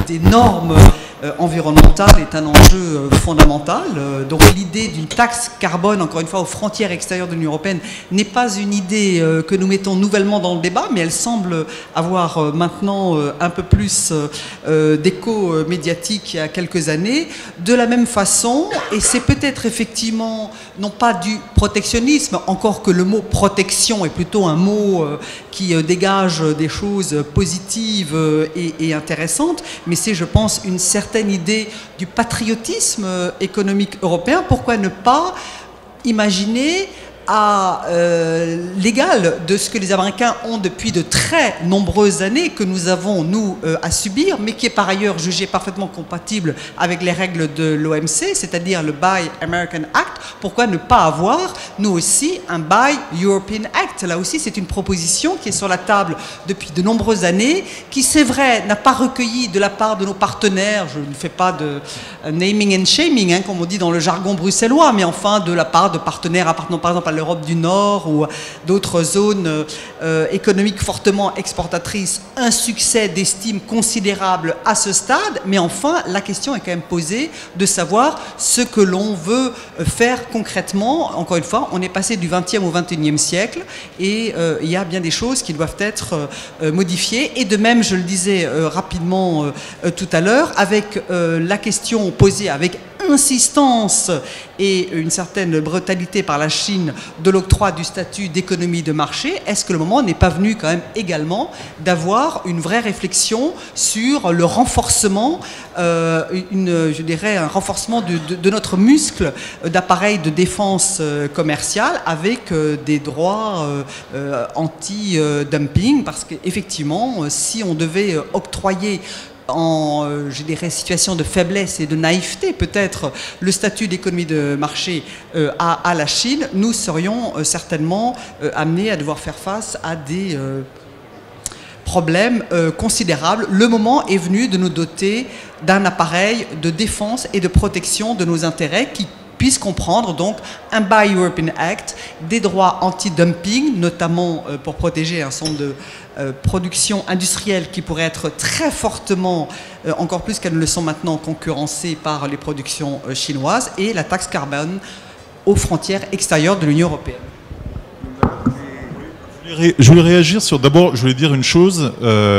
des normes environnementales est un enjeu fondamental. Donc l'idée d'une taxe carbone, encore une fois, aux frontières extérieures de l'Union européenne, n'est pas une idée que nous mettons nouvellement dans le débat, mais elle semble avoir maintenant un peu plus d'écho médiatique qu'il y a quelques années. De la même façon, et c'est peut-être effectivement non pas du protectionnisme, encore que le mot protection est plutôt un mot qui dégage des choses positives et intéressantes, mais c'est, je pense, une certaine idée du patriotisme économique européen. Pourquoi ne pas imaginer à l'égal de ce que les Américains ont depuis de très nombreuses années, que nous avons, nous, à subir, mais qui est par ailleurs jugé parfaitement compatible avec les règles de l'OMC, c'est-à-dire le Buy American Act. Pourquoi ne pas avoir, nous aussi, un Buy European Act? Là aussi, c'est une proposition qui est sur la table depuis de nombreuses années, qui, c'est vrai, n'a pas recueilli de la part de nos partenaires, je ne fais pas de naming and shaming, hein, comme on dit dans le jargon bruxellois, mais enfin de la part de partenaires appartenant par exemple à l'Europe du Nord ou d'autres zones économiques fortement exportatrices, un succès d'estime considérable à ce stade. Mais enfin, la question est quand même posée de savoir ce que l'on veut faire concrètement. Encore une fois, on est passé du 20e au 21e siècle et il y a bien des choses qui doivent être modifiées. Et de même, je le disais rapidement tout à l'heure, avec la question posée avec insistance et une certaine brutalité par la Chine de l'octroi du statut d'économie de marché, est-ce que le moment n'est pas venu quand même également d'avoir une vraie réflexion sur le renforcement, je dirais un renforcement de notre muscle d'appareil de défense commerciale avec des droits anti-dumping, parce qu'effectivement, si on devait octroyer en, je dirais, situation de faiblesse et de naïveté, peut-être, le statut d'économie de marché à la Chine, nous serions certainement amenés à devoir faire face à des problèmes considérables. Le moment est venu de nous doter d'un appareil de défense et de protection de nos intérêts qui puisse comprendre donc un Buy European Act, des droits anti-dumping, notamment pour protéger un certain nombre de productions industrielles qui pourraient être très fortement, encore plus qu'elles ne le sont maintenant, concurrencées par les productions chinoises, et la taxe carbone aux frontières extérieures de l'Union européenne. Je voulais réagir sur, d'abord, je voulais dire une chose,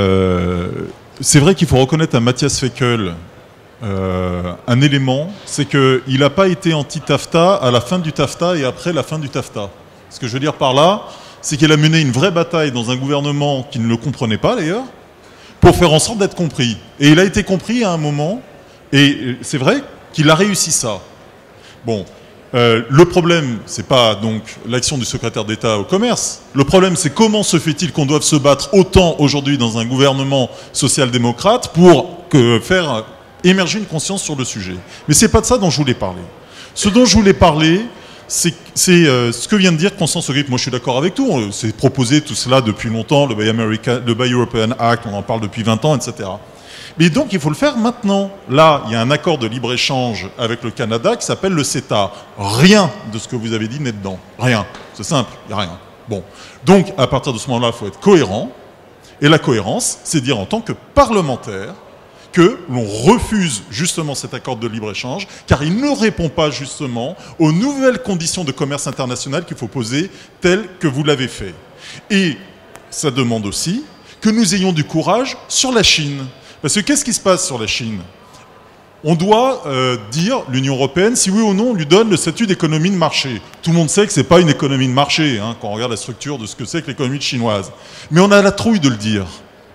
c'est vrai qu'il faut reconnaître à Matthias Fekl un élément, c'est qu'il n'a pas été anti-TAFTA à la fin du TAFTA et après la fin du TAFTA. Ce que je veux dire par là, c'est qu'il a mené une vraie bataille dans un gouvernement qui ne le comprenait pas d'ailleurs, pour faire en sorte d'être compris. Et il a été compris à un moment, et c'est vrai qu'il a réussi ça. Bon, le problème, c'est pas donc l'action du secrétaire d'État au commerce. Le problème, c'est comment se fait-il qu'on doive se battre autant aujourd'hui dans un gouvernement social-démocrate pour faire émerger une conscience sur le sujet. Mais c'est pas de ça dont je voulais parler. Ce dont je voulais parler, c'est ce que vient de dire Constance Grip. Moi, je suis d'accord avec tout. C'est proposé tout cela depuis longtemps, le Buy European Act, on en parle depuis 20 ans, etc. Mais donc, il faut le faire maintenant. Là, il y a un accord de libre-échange avec le Canada qui s'appelle le CETA. Rien de ce que vous avez dit n'est dedans. Rien. C'est simple, il n'y a rien. Bon. Donc, à partir de ce moment-là, il faut être cohérent. Et la cohérence, c'est dire en tant que parlementaire que l'on refuse justement cet accord de libre-échange, car il ne répond pas justement aux nouvelles conditions de commerce international qu'il faut poser telles que vous l'avez fait. Et ça demande aussi que nous ayons du courage sur la Chine. Parce que qu'est-ce qui se passe sur la Chine ? On doit dire, l'Union européenne, si oui ou non on lui donne le statut d'économie de marché. Tout le monde sait que ce n'est pas une économie de marché, hein, quand on regarde la structure de ce que c'est que l'économie chinoise. Mais on a la trouille de le dire. Pourquoi ?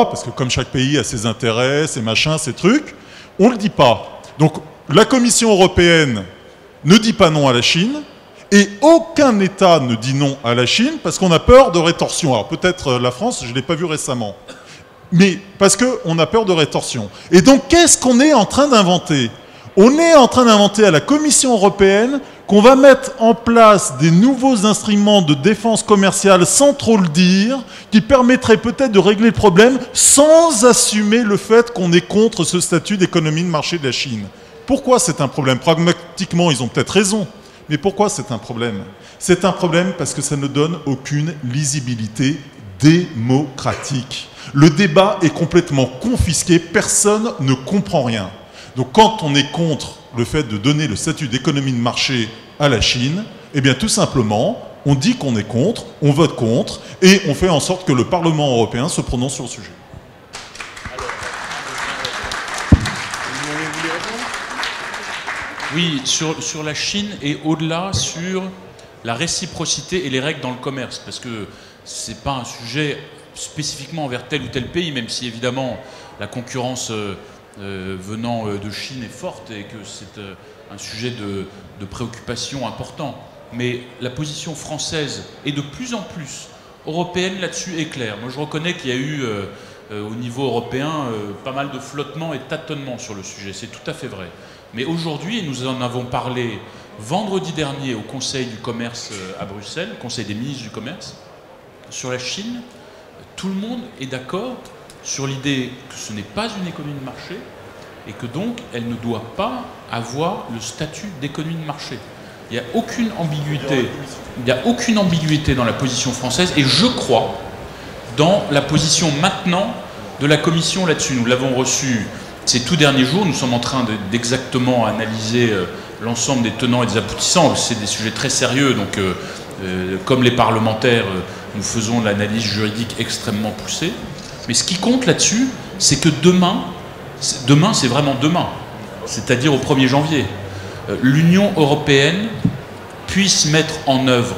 Parce que comme chaque pays a ses intérêts, ses machins, ses trucs, on ne le dit pas. Donc la Commission européenne ne dit pas non à la Chine, et aucun État ne dit non à la Chine parce qu'on a peur de rétorsion. Alors peut-être la France, je ne l'ai pas vu récemment. Mais parce qu'on a peur de rétorsion. Et donc qu'est-ce qu'on est en train d'inventer ? On est en train d'inventer à la Commission européenne qu'on va mettre en place des nouveaux instruments de défense commerciale sans trop le dire, qui permettraient peut-être de régler le problème sans assumer le fait qu'on est contre ce statut d'économie de marché de la Chine. Pourquoi c'est un problème ? Pragmatiquement, ils ont peut-être raison, mais pourquoi c'est un problème ? C'est un problème parce que ça ne donne aucune lisibilité démocratique. Le débat est complètement confisqué, personne ne comprend rien. Donc quand on est contre le fait de donner le statut d'économie de marché à la Chine, eh bien tout simplement, on dit qu'on est contre, on vote contre, et on fait en sorte que le Parlement européen se prononce sur le sujet. Oui, sur la Chine et au-delà sur la réciprocité et les règles dans le commerce, parce que c'est pas un sujet spécifiquement envers tel ou tel pays, même si évidemment la concurrence venant de Chine est forte et que c'est un sujet de préoccupation important. Mais la position française et de plus en plus européenne là-dessus est claire. Moi je reconnais qu'il y a eu au niveau européen pas mal de flottements et de tâtonnements sur le sujet, c'est tout à fait vrai. Mais aujourd'hui, et nous en avons parlé vendredi dernier au Conseil du commerce à Bruxelles, Conseil des ministres du commerce, sur la Chine, tout le monde est d'accord sur l'idée que ce n'est pas une économie de marché et que donc elle ne doit pas avoir le statut d'économie de marché. Il n'y a aucune ambiguïté. Il n'y a aucune ambiguïté dans la position française et je crois dans la position maintenant de la Commission là-dessus. Nous l'avons reçu ces tout derniers jours. Nous sommes en train d'exactement analyser l'ensemble des tenants et des aboutissants. C'est des sujets très sérieux, donc comme les parlementaires, nous faisons de l'analyse juridique extrêmement poussée. Mais ce qui compte là-dessus, c'est que demain c'est vraiment demain, c'est-à-dire au 1er janvier, l'Union européenne puisse mettre en œuvre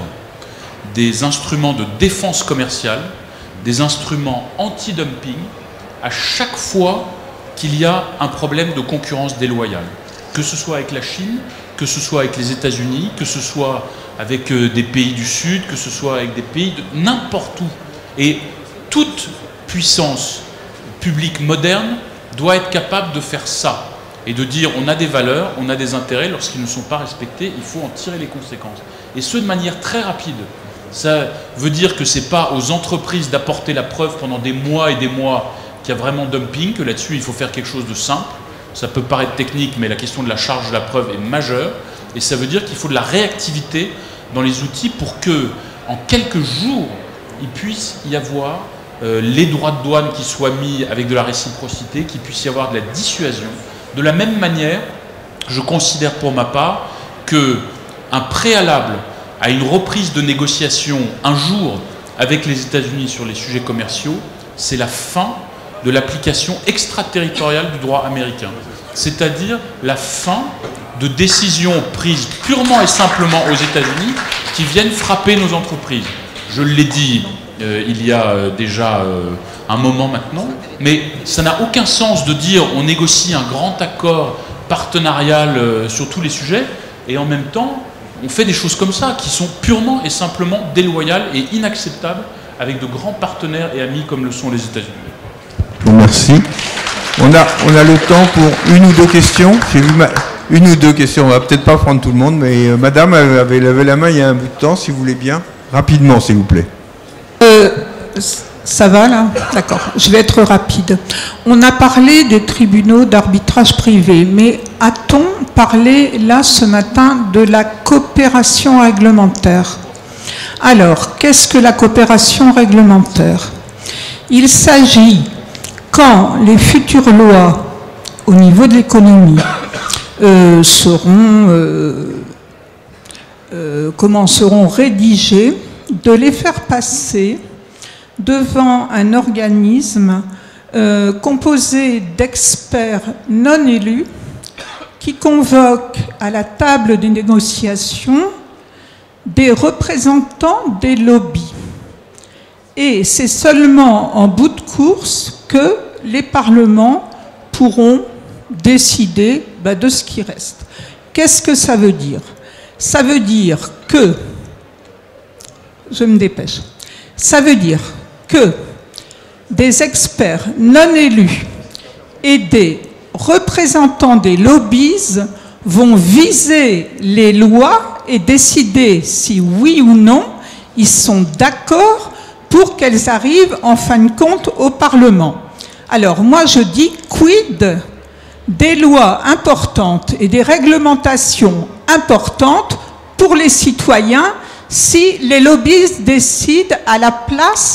des instruments de défense commerciale, des instruments anti-dumping, à chaque fois qu'il y a un problème de concurrence déloyale. Que ce soit avec la Chine, que ce soit avec les États-Unis, que ce soit avec des pays du Sud, que ce soit avec des pays de n'importe où. Et toute puissance publique moderne doit être capable de faire ça et de dire on a des valeurs, on a des intérêts, lorsqu'ils ne sont pas respectés, il faut en tirer les conséquences. Et ce, de manière très rapide. Ça veut dire que ce n'est pas aux entreprises d'apporter la preuve pendant des mois et des mois qu'il y a vraiment dumping, que là-dessus il faut faire quelque chose de simple. Ça peut paraître technique, mais la question de la charge de la preuve est majeure. Et ça veut dire qu'il faut de la réactivité dans les outils pour que, en quelques jours, il puisse y avoir les droits de douane qui soient mis avec de la réciprocité, qu'il puisse y avoir de la dissuasion. De la même manière, je considère pour ma part qu'un préalable à une reprise de négociation un jour avec les États-Unis sur les sujets commerciaux, c'est la fin de l'application extraterritoriale du droit américain. C'est-à-dire la fin de décisions prises purement et simplement aux États-Unis qui viennent frapper nos entreprises. Je l'ai dit il y a déjà un moment maintenant, mais ça n'a aucun sens de dire on négocie un grand accord partenarial sur tous les sujets et en même temps on fait des choses comme ça qui sont purement et simplement déloyales et inacceptables avec de grands partenaires et amis comme le sont les États-Unis. Bon, merci. On a le temps pour une ou deux questions. J'ai vu une ou deux questions. On va peut-être pas prendre tout le monde, mais madame avait levé la main il y a un bout de temps, si vous voulez bien. Rapidement, s'il vous plaît. Ça va là? D'accord. Je vais être rapide. On a parlé des tribunaux d'arbitrage privé, mais a-t-on parlé là ce matin de la coopération réglementaire? Alors, qu'est-ce que la coopération réglementaire? Il s'agit, quand les futures lois au niveau de l'économie seront rédigées, de les faire passer devant un organisme composé d'experts non élus qui convoquent à la table des négociations des représentants des lobbies. Et c'est seulement en bout de course que les parlements pourront décider de ce qui reste. Qu'est-ce que ça veut dire? Ça veut dire que, je me dépêche, ça veut dire que des experts non élus et des représentants des lobbies vont viser les lois et décider si oui ou non ils sont d'accord pour qu'elles arrivent en fin de compte au Parlement. Alors moi je dis quid des lois importantes et des réglementations importantes pour les citoyens si les lobbies décident à la place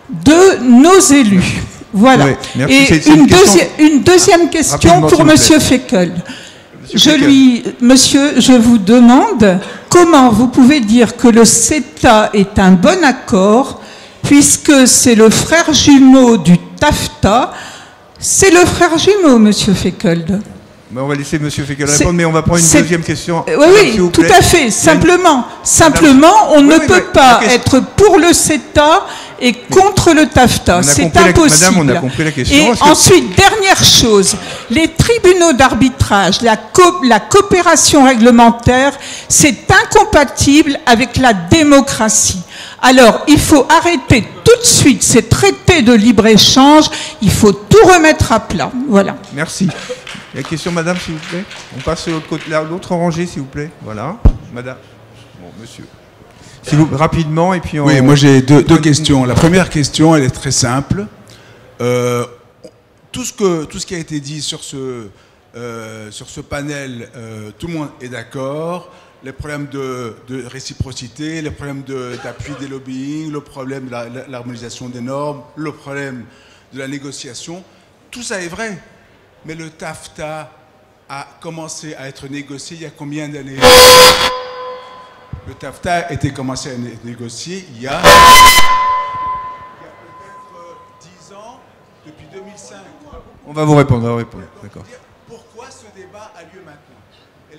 de nos élus. Voilà. Oui, merci. Et C'est une deuxième question rapidement, pour s'il vous Monsieur Feckel. Monsieur, Monsieur, je vous demande comment vous pouvez dire que le CETA est un bon accord, puisque c'est le frère jumeau du TAFTA. C'est le frère jumeau, Monsieur Feckel. On va laisser Monsieur Feckel répondre, mais on va prendre une deuxième question. Oui, tout à fait. Simplement, on ne peut pas être pour le CETA et contre le TAFTA. C'est impossible. Madame, on a compris la question. Et ensuite, dernière chose, les tribunaux d'arbitrage, la coopération réglementaire, c'est incompatible avec la démocratie. Alors, il faut arrêter tout de suite ces traités de libre-échange. Il faut tout remettre à plat. Voilà. Merci. Il y a une question, madame, s'il vous plaît. On passe à l'autre rangée, s'il vous plaît. Voilà. Madame. Bon, monsieur. Rapidement, et puis on... Oui, moi j'ai deux questions. La première question, elle est très simple. Tout ce qui a été dit sur ce panel, tout le monde est d'accord. Les problèmes de réciprocité, les problèmes d'appui des lobbying, le problème de l'harmonisation des normes, le problème de la négociation, tout ça est vrai. Mais le TAFTA a commencé à être négocié il y a combien d'années? Le TAFTA a été commencé à être négocié il y a peut-être 10 ans, depuis 2005. On va vous répondre, d'accord. Pourquoi ce débat a lieu maintenant? Et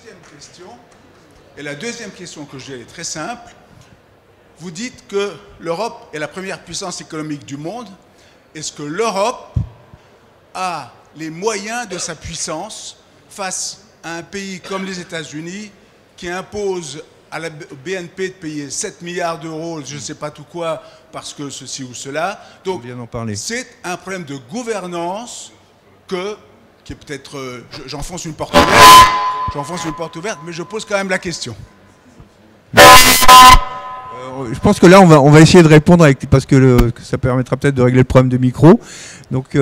la deuxième question que j'ai est très simple. Vous dites que l'Europe est la première puissance économique du monde. Est-ce que l'Europe a les moyens de sa puissance face à un pays comme les États-Unis qui impose à la BNP de payer 7 milliards d'euros, je ne sais pas tout quoi, parce que ceci ou cela. Donc, c'est un problème de gouvernance qui est peut-être... j'enfonce une porte ouverte, mais je pose quand même la question. Je pense que là, on va essayer de répondre, parce que ça permettra peut-être de régler le problème de micro. Donc,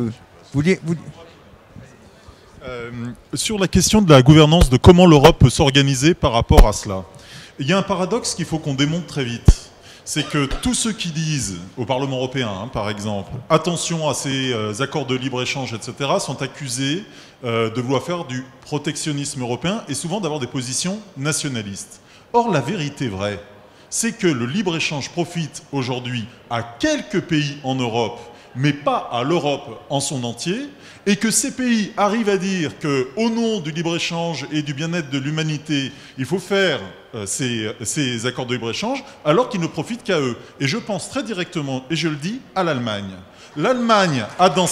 sur la question de la gouvernance, de comment l'Europe peut s'organiser par rapport à cela, il y a un paradoxe qu'il faut qu'on démonte très vite. C'est que tous ceux qui disent, au Parlement européen par exemple, attention à ces accords de libre-échange, etc., sont accusés de vouloir faire du protectionnisme européen et souvent d'avoir des positions nationalistes. Or, la vérité vraie, c'est que le libre-échange profite aujourd'hui à quelques pays en Europe, mais pas à l'Europe en son entier, et que ces pays arrivent à dire qu'au nom du libre-échange et du bien-être de l'humanité, il faut faire ces accords de libre-échange, alors qu'ils ne profitent qu'à eux. Et je pense très directement, et je le dis, à l'Allemagne. L'Allemagne a dans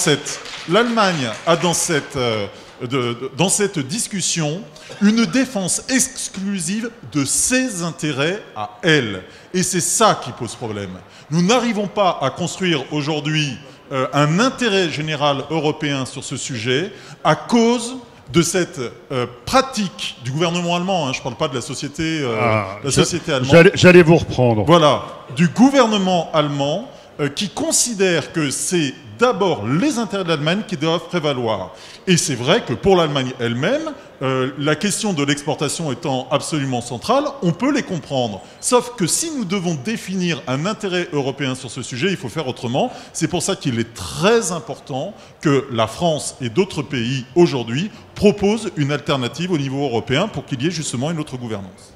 cette discussion une défense exclusive de ses intérêts à elle. Et c'est ça qui pose problème. Nous n'arrivons pas à construire aujourd'hui un intérêt général européen sur ce sujet à cause de cette pratique du gouvernement allemand, je ne parle pas de la société, allemande. J'allais vous reprendre. Voilà, du gouvernement allemand qui considère que c'est d'abord les intérêts de l'Allemagne qui doivent prévaloir. Et c'est vrai que pour l'Allemagne elle-même, la question de l'exportation étant absolument centrale, on peut les comprendre. Sauf que si nous devons définir un intérêt européen sur ce sujet, il faut faire autrement. C'est pour ça qu'il est très important que la France et d'autres pays aujourd'hui proposent une alternative au niveau européen pour qu'il y ait justement une autre gouvernance.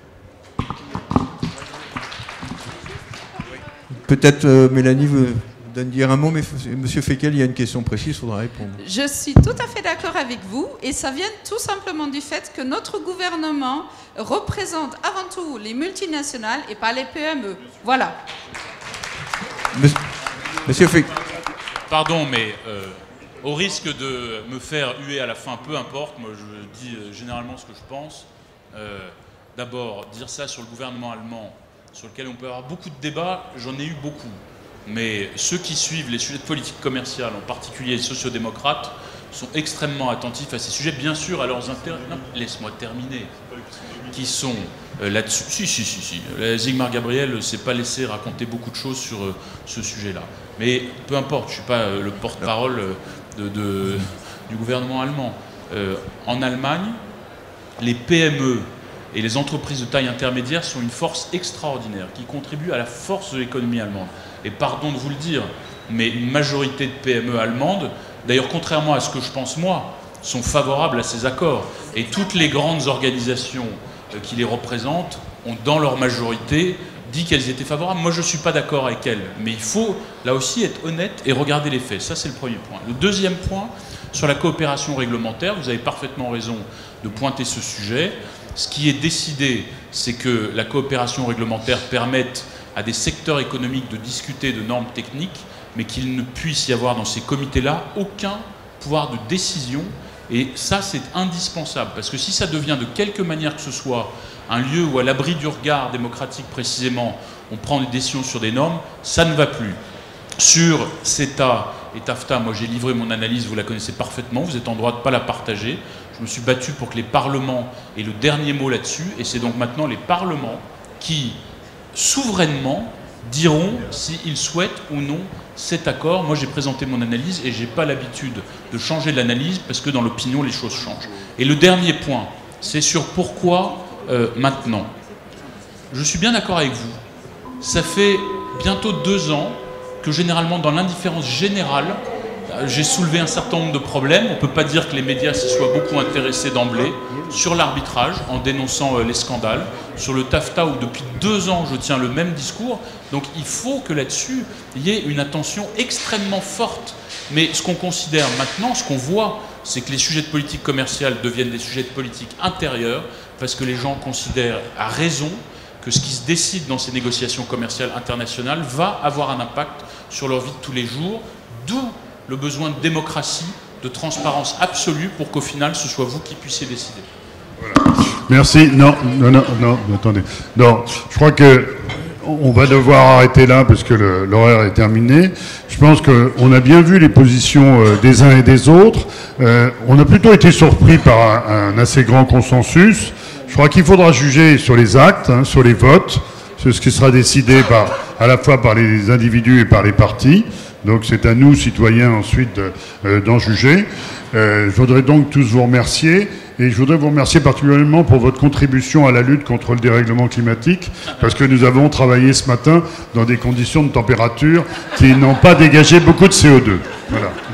Peut-être Mélanie veut dire un mot, mais Monsieur Feckel, il y a une question précise, il faudra répondre. Je suis tout à fait d'accord avec vous, et ça vient tout simplement du fait que notre gouvernement représente avant tout les multinationales et pas les PME. Voilà. Monsieur Feckel. Pardon, mais au risque de me faire huer à la fin, peu importe, moi je dis généralement ce que je pense. D'abord, dire ça sur le gouvernement allemand, sur lequel on peut avoir beaucoup de débats, j'en ai eu beaucoup. Mais ceux qui suivent les sujets de politique commerciale, en particulier les sociodémocrates, sont extrêmement attentifs à ces sujets, bien sûr à leurs intérêts. Non, laisse-moi terminer. Qui sont là-dessus. Si. Zygmunt Gabriel ne s'est pas laissé raconter beaucoup de choses sur ce sujet-là. Mais peu importe, je ne suis pas le porte-parole du gouvernement allemand. En Allemagne, les PME Et les entreprises de taille intermédiaire sont une force extraordinaire qui contribue à la force de l'économie allemande. Et pardon de vous le dire, mais une majorité de PME allemandes, d'ailleurs contrairement à ce que je pense moi, sont favorables à ces accords. Et toutes les grandes organisations qui les représentent ont dans leur majorité dit qu'elles étaient favorables. Moi je ne suis pas d'accord avec elles, mais il faut là aussi être honnête et regarder les faits. Ça c'est le premier point. Le deuxième point, sur la coopération réglementaire, vous avez parfaitement raison de pointer ce sujet. Ce qui est décidé, c'est que la coopération réglementaire permette à des secteurs économiques de discuter de normes techniques, mais qu'il ne puisse y avoir dans ces comités-là aucun pouvoir de décision. Et ça, c'est indispensable, parce que si ça devient de quelque manière que ce soit un lieu où, à l'abri du regard démocratique précisément, on prend des décisions sur des normes, ça ne va plus. Sur CETA et TAFTA, moi j'ai livré mon analyse, vous la connaissez parfaitement, vous êtes en droit de ne pas la partager. Je me suis battu pour que les parlements aient le dernier mot là-dessus, et c'est donc maintenant les parlements qui, souverainement, diront s'ils souhaitent ou non cet accord. Moi j'ai présenté mon analyse et je n'ai pas l'habitude de changer de l'analyse parce que dans l'opinion les choses changent. Et le dernier point, c'est sur pourquoi maintenant. Je suis bien d'accord avec vous. Ça fait bientôt 2 ans que généralement dans l'indifférence générale, j'ai soulevé un certain nombre de problèmes. On ne peut pas dire que les médias s'y soient beaucoup intéressés d'emblée. Sur l'arbitrage, en dénonçant les scandales. Sur le TAFTA, où depuis 2 ans, je tiens le même discours. Donc il faut que là-dessus, il y ait une attention extrêmement forte. Mais ce qu'on considère maintenant, ce qu'on voit, c'est que les sujets de politique commerciale deviennent des sujets de politique intérieure, parce que les gens considèrent, à raison, que ce qui se décide dans ces négociations commerciales internationales va avoir un impact sur leur vie de tous les jours, d'où le besoin de démocratie, de transparence absolue pour qu'au final, ce soit vous qui puissiez décider. Voilà. Merci. Non, attendez. Non, je crois que on va devoir arrêter là parce que l'horaire est terminé. Je pense qu'on a bien vu les positions des uns et des autres. On a plutôt été surpris par un assez grand consensus. Je crois qu'il faudra juger sur les actes, sur les votes, sur ce qui sera décidé à la fois par les individus et par les partis. Donc c'est à nous, citoyens, ensuite d'en juger. Je voudrais donc tous vous remercier. Et je voudrais vous remercier particulièrement pour votre contribution à la lutte contre le dérèglement climatique, parce que nous avons travaillé ce matin dans des conditions de température qui n'ont pas dégagé beaucoup de CO2. Voilà.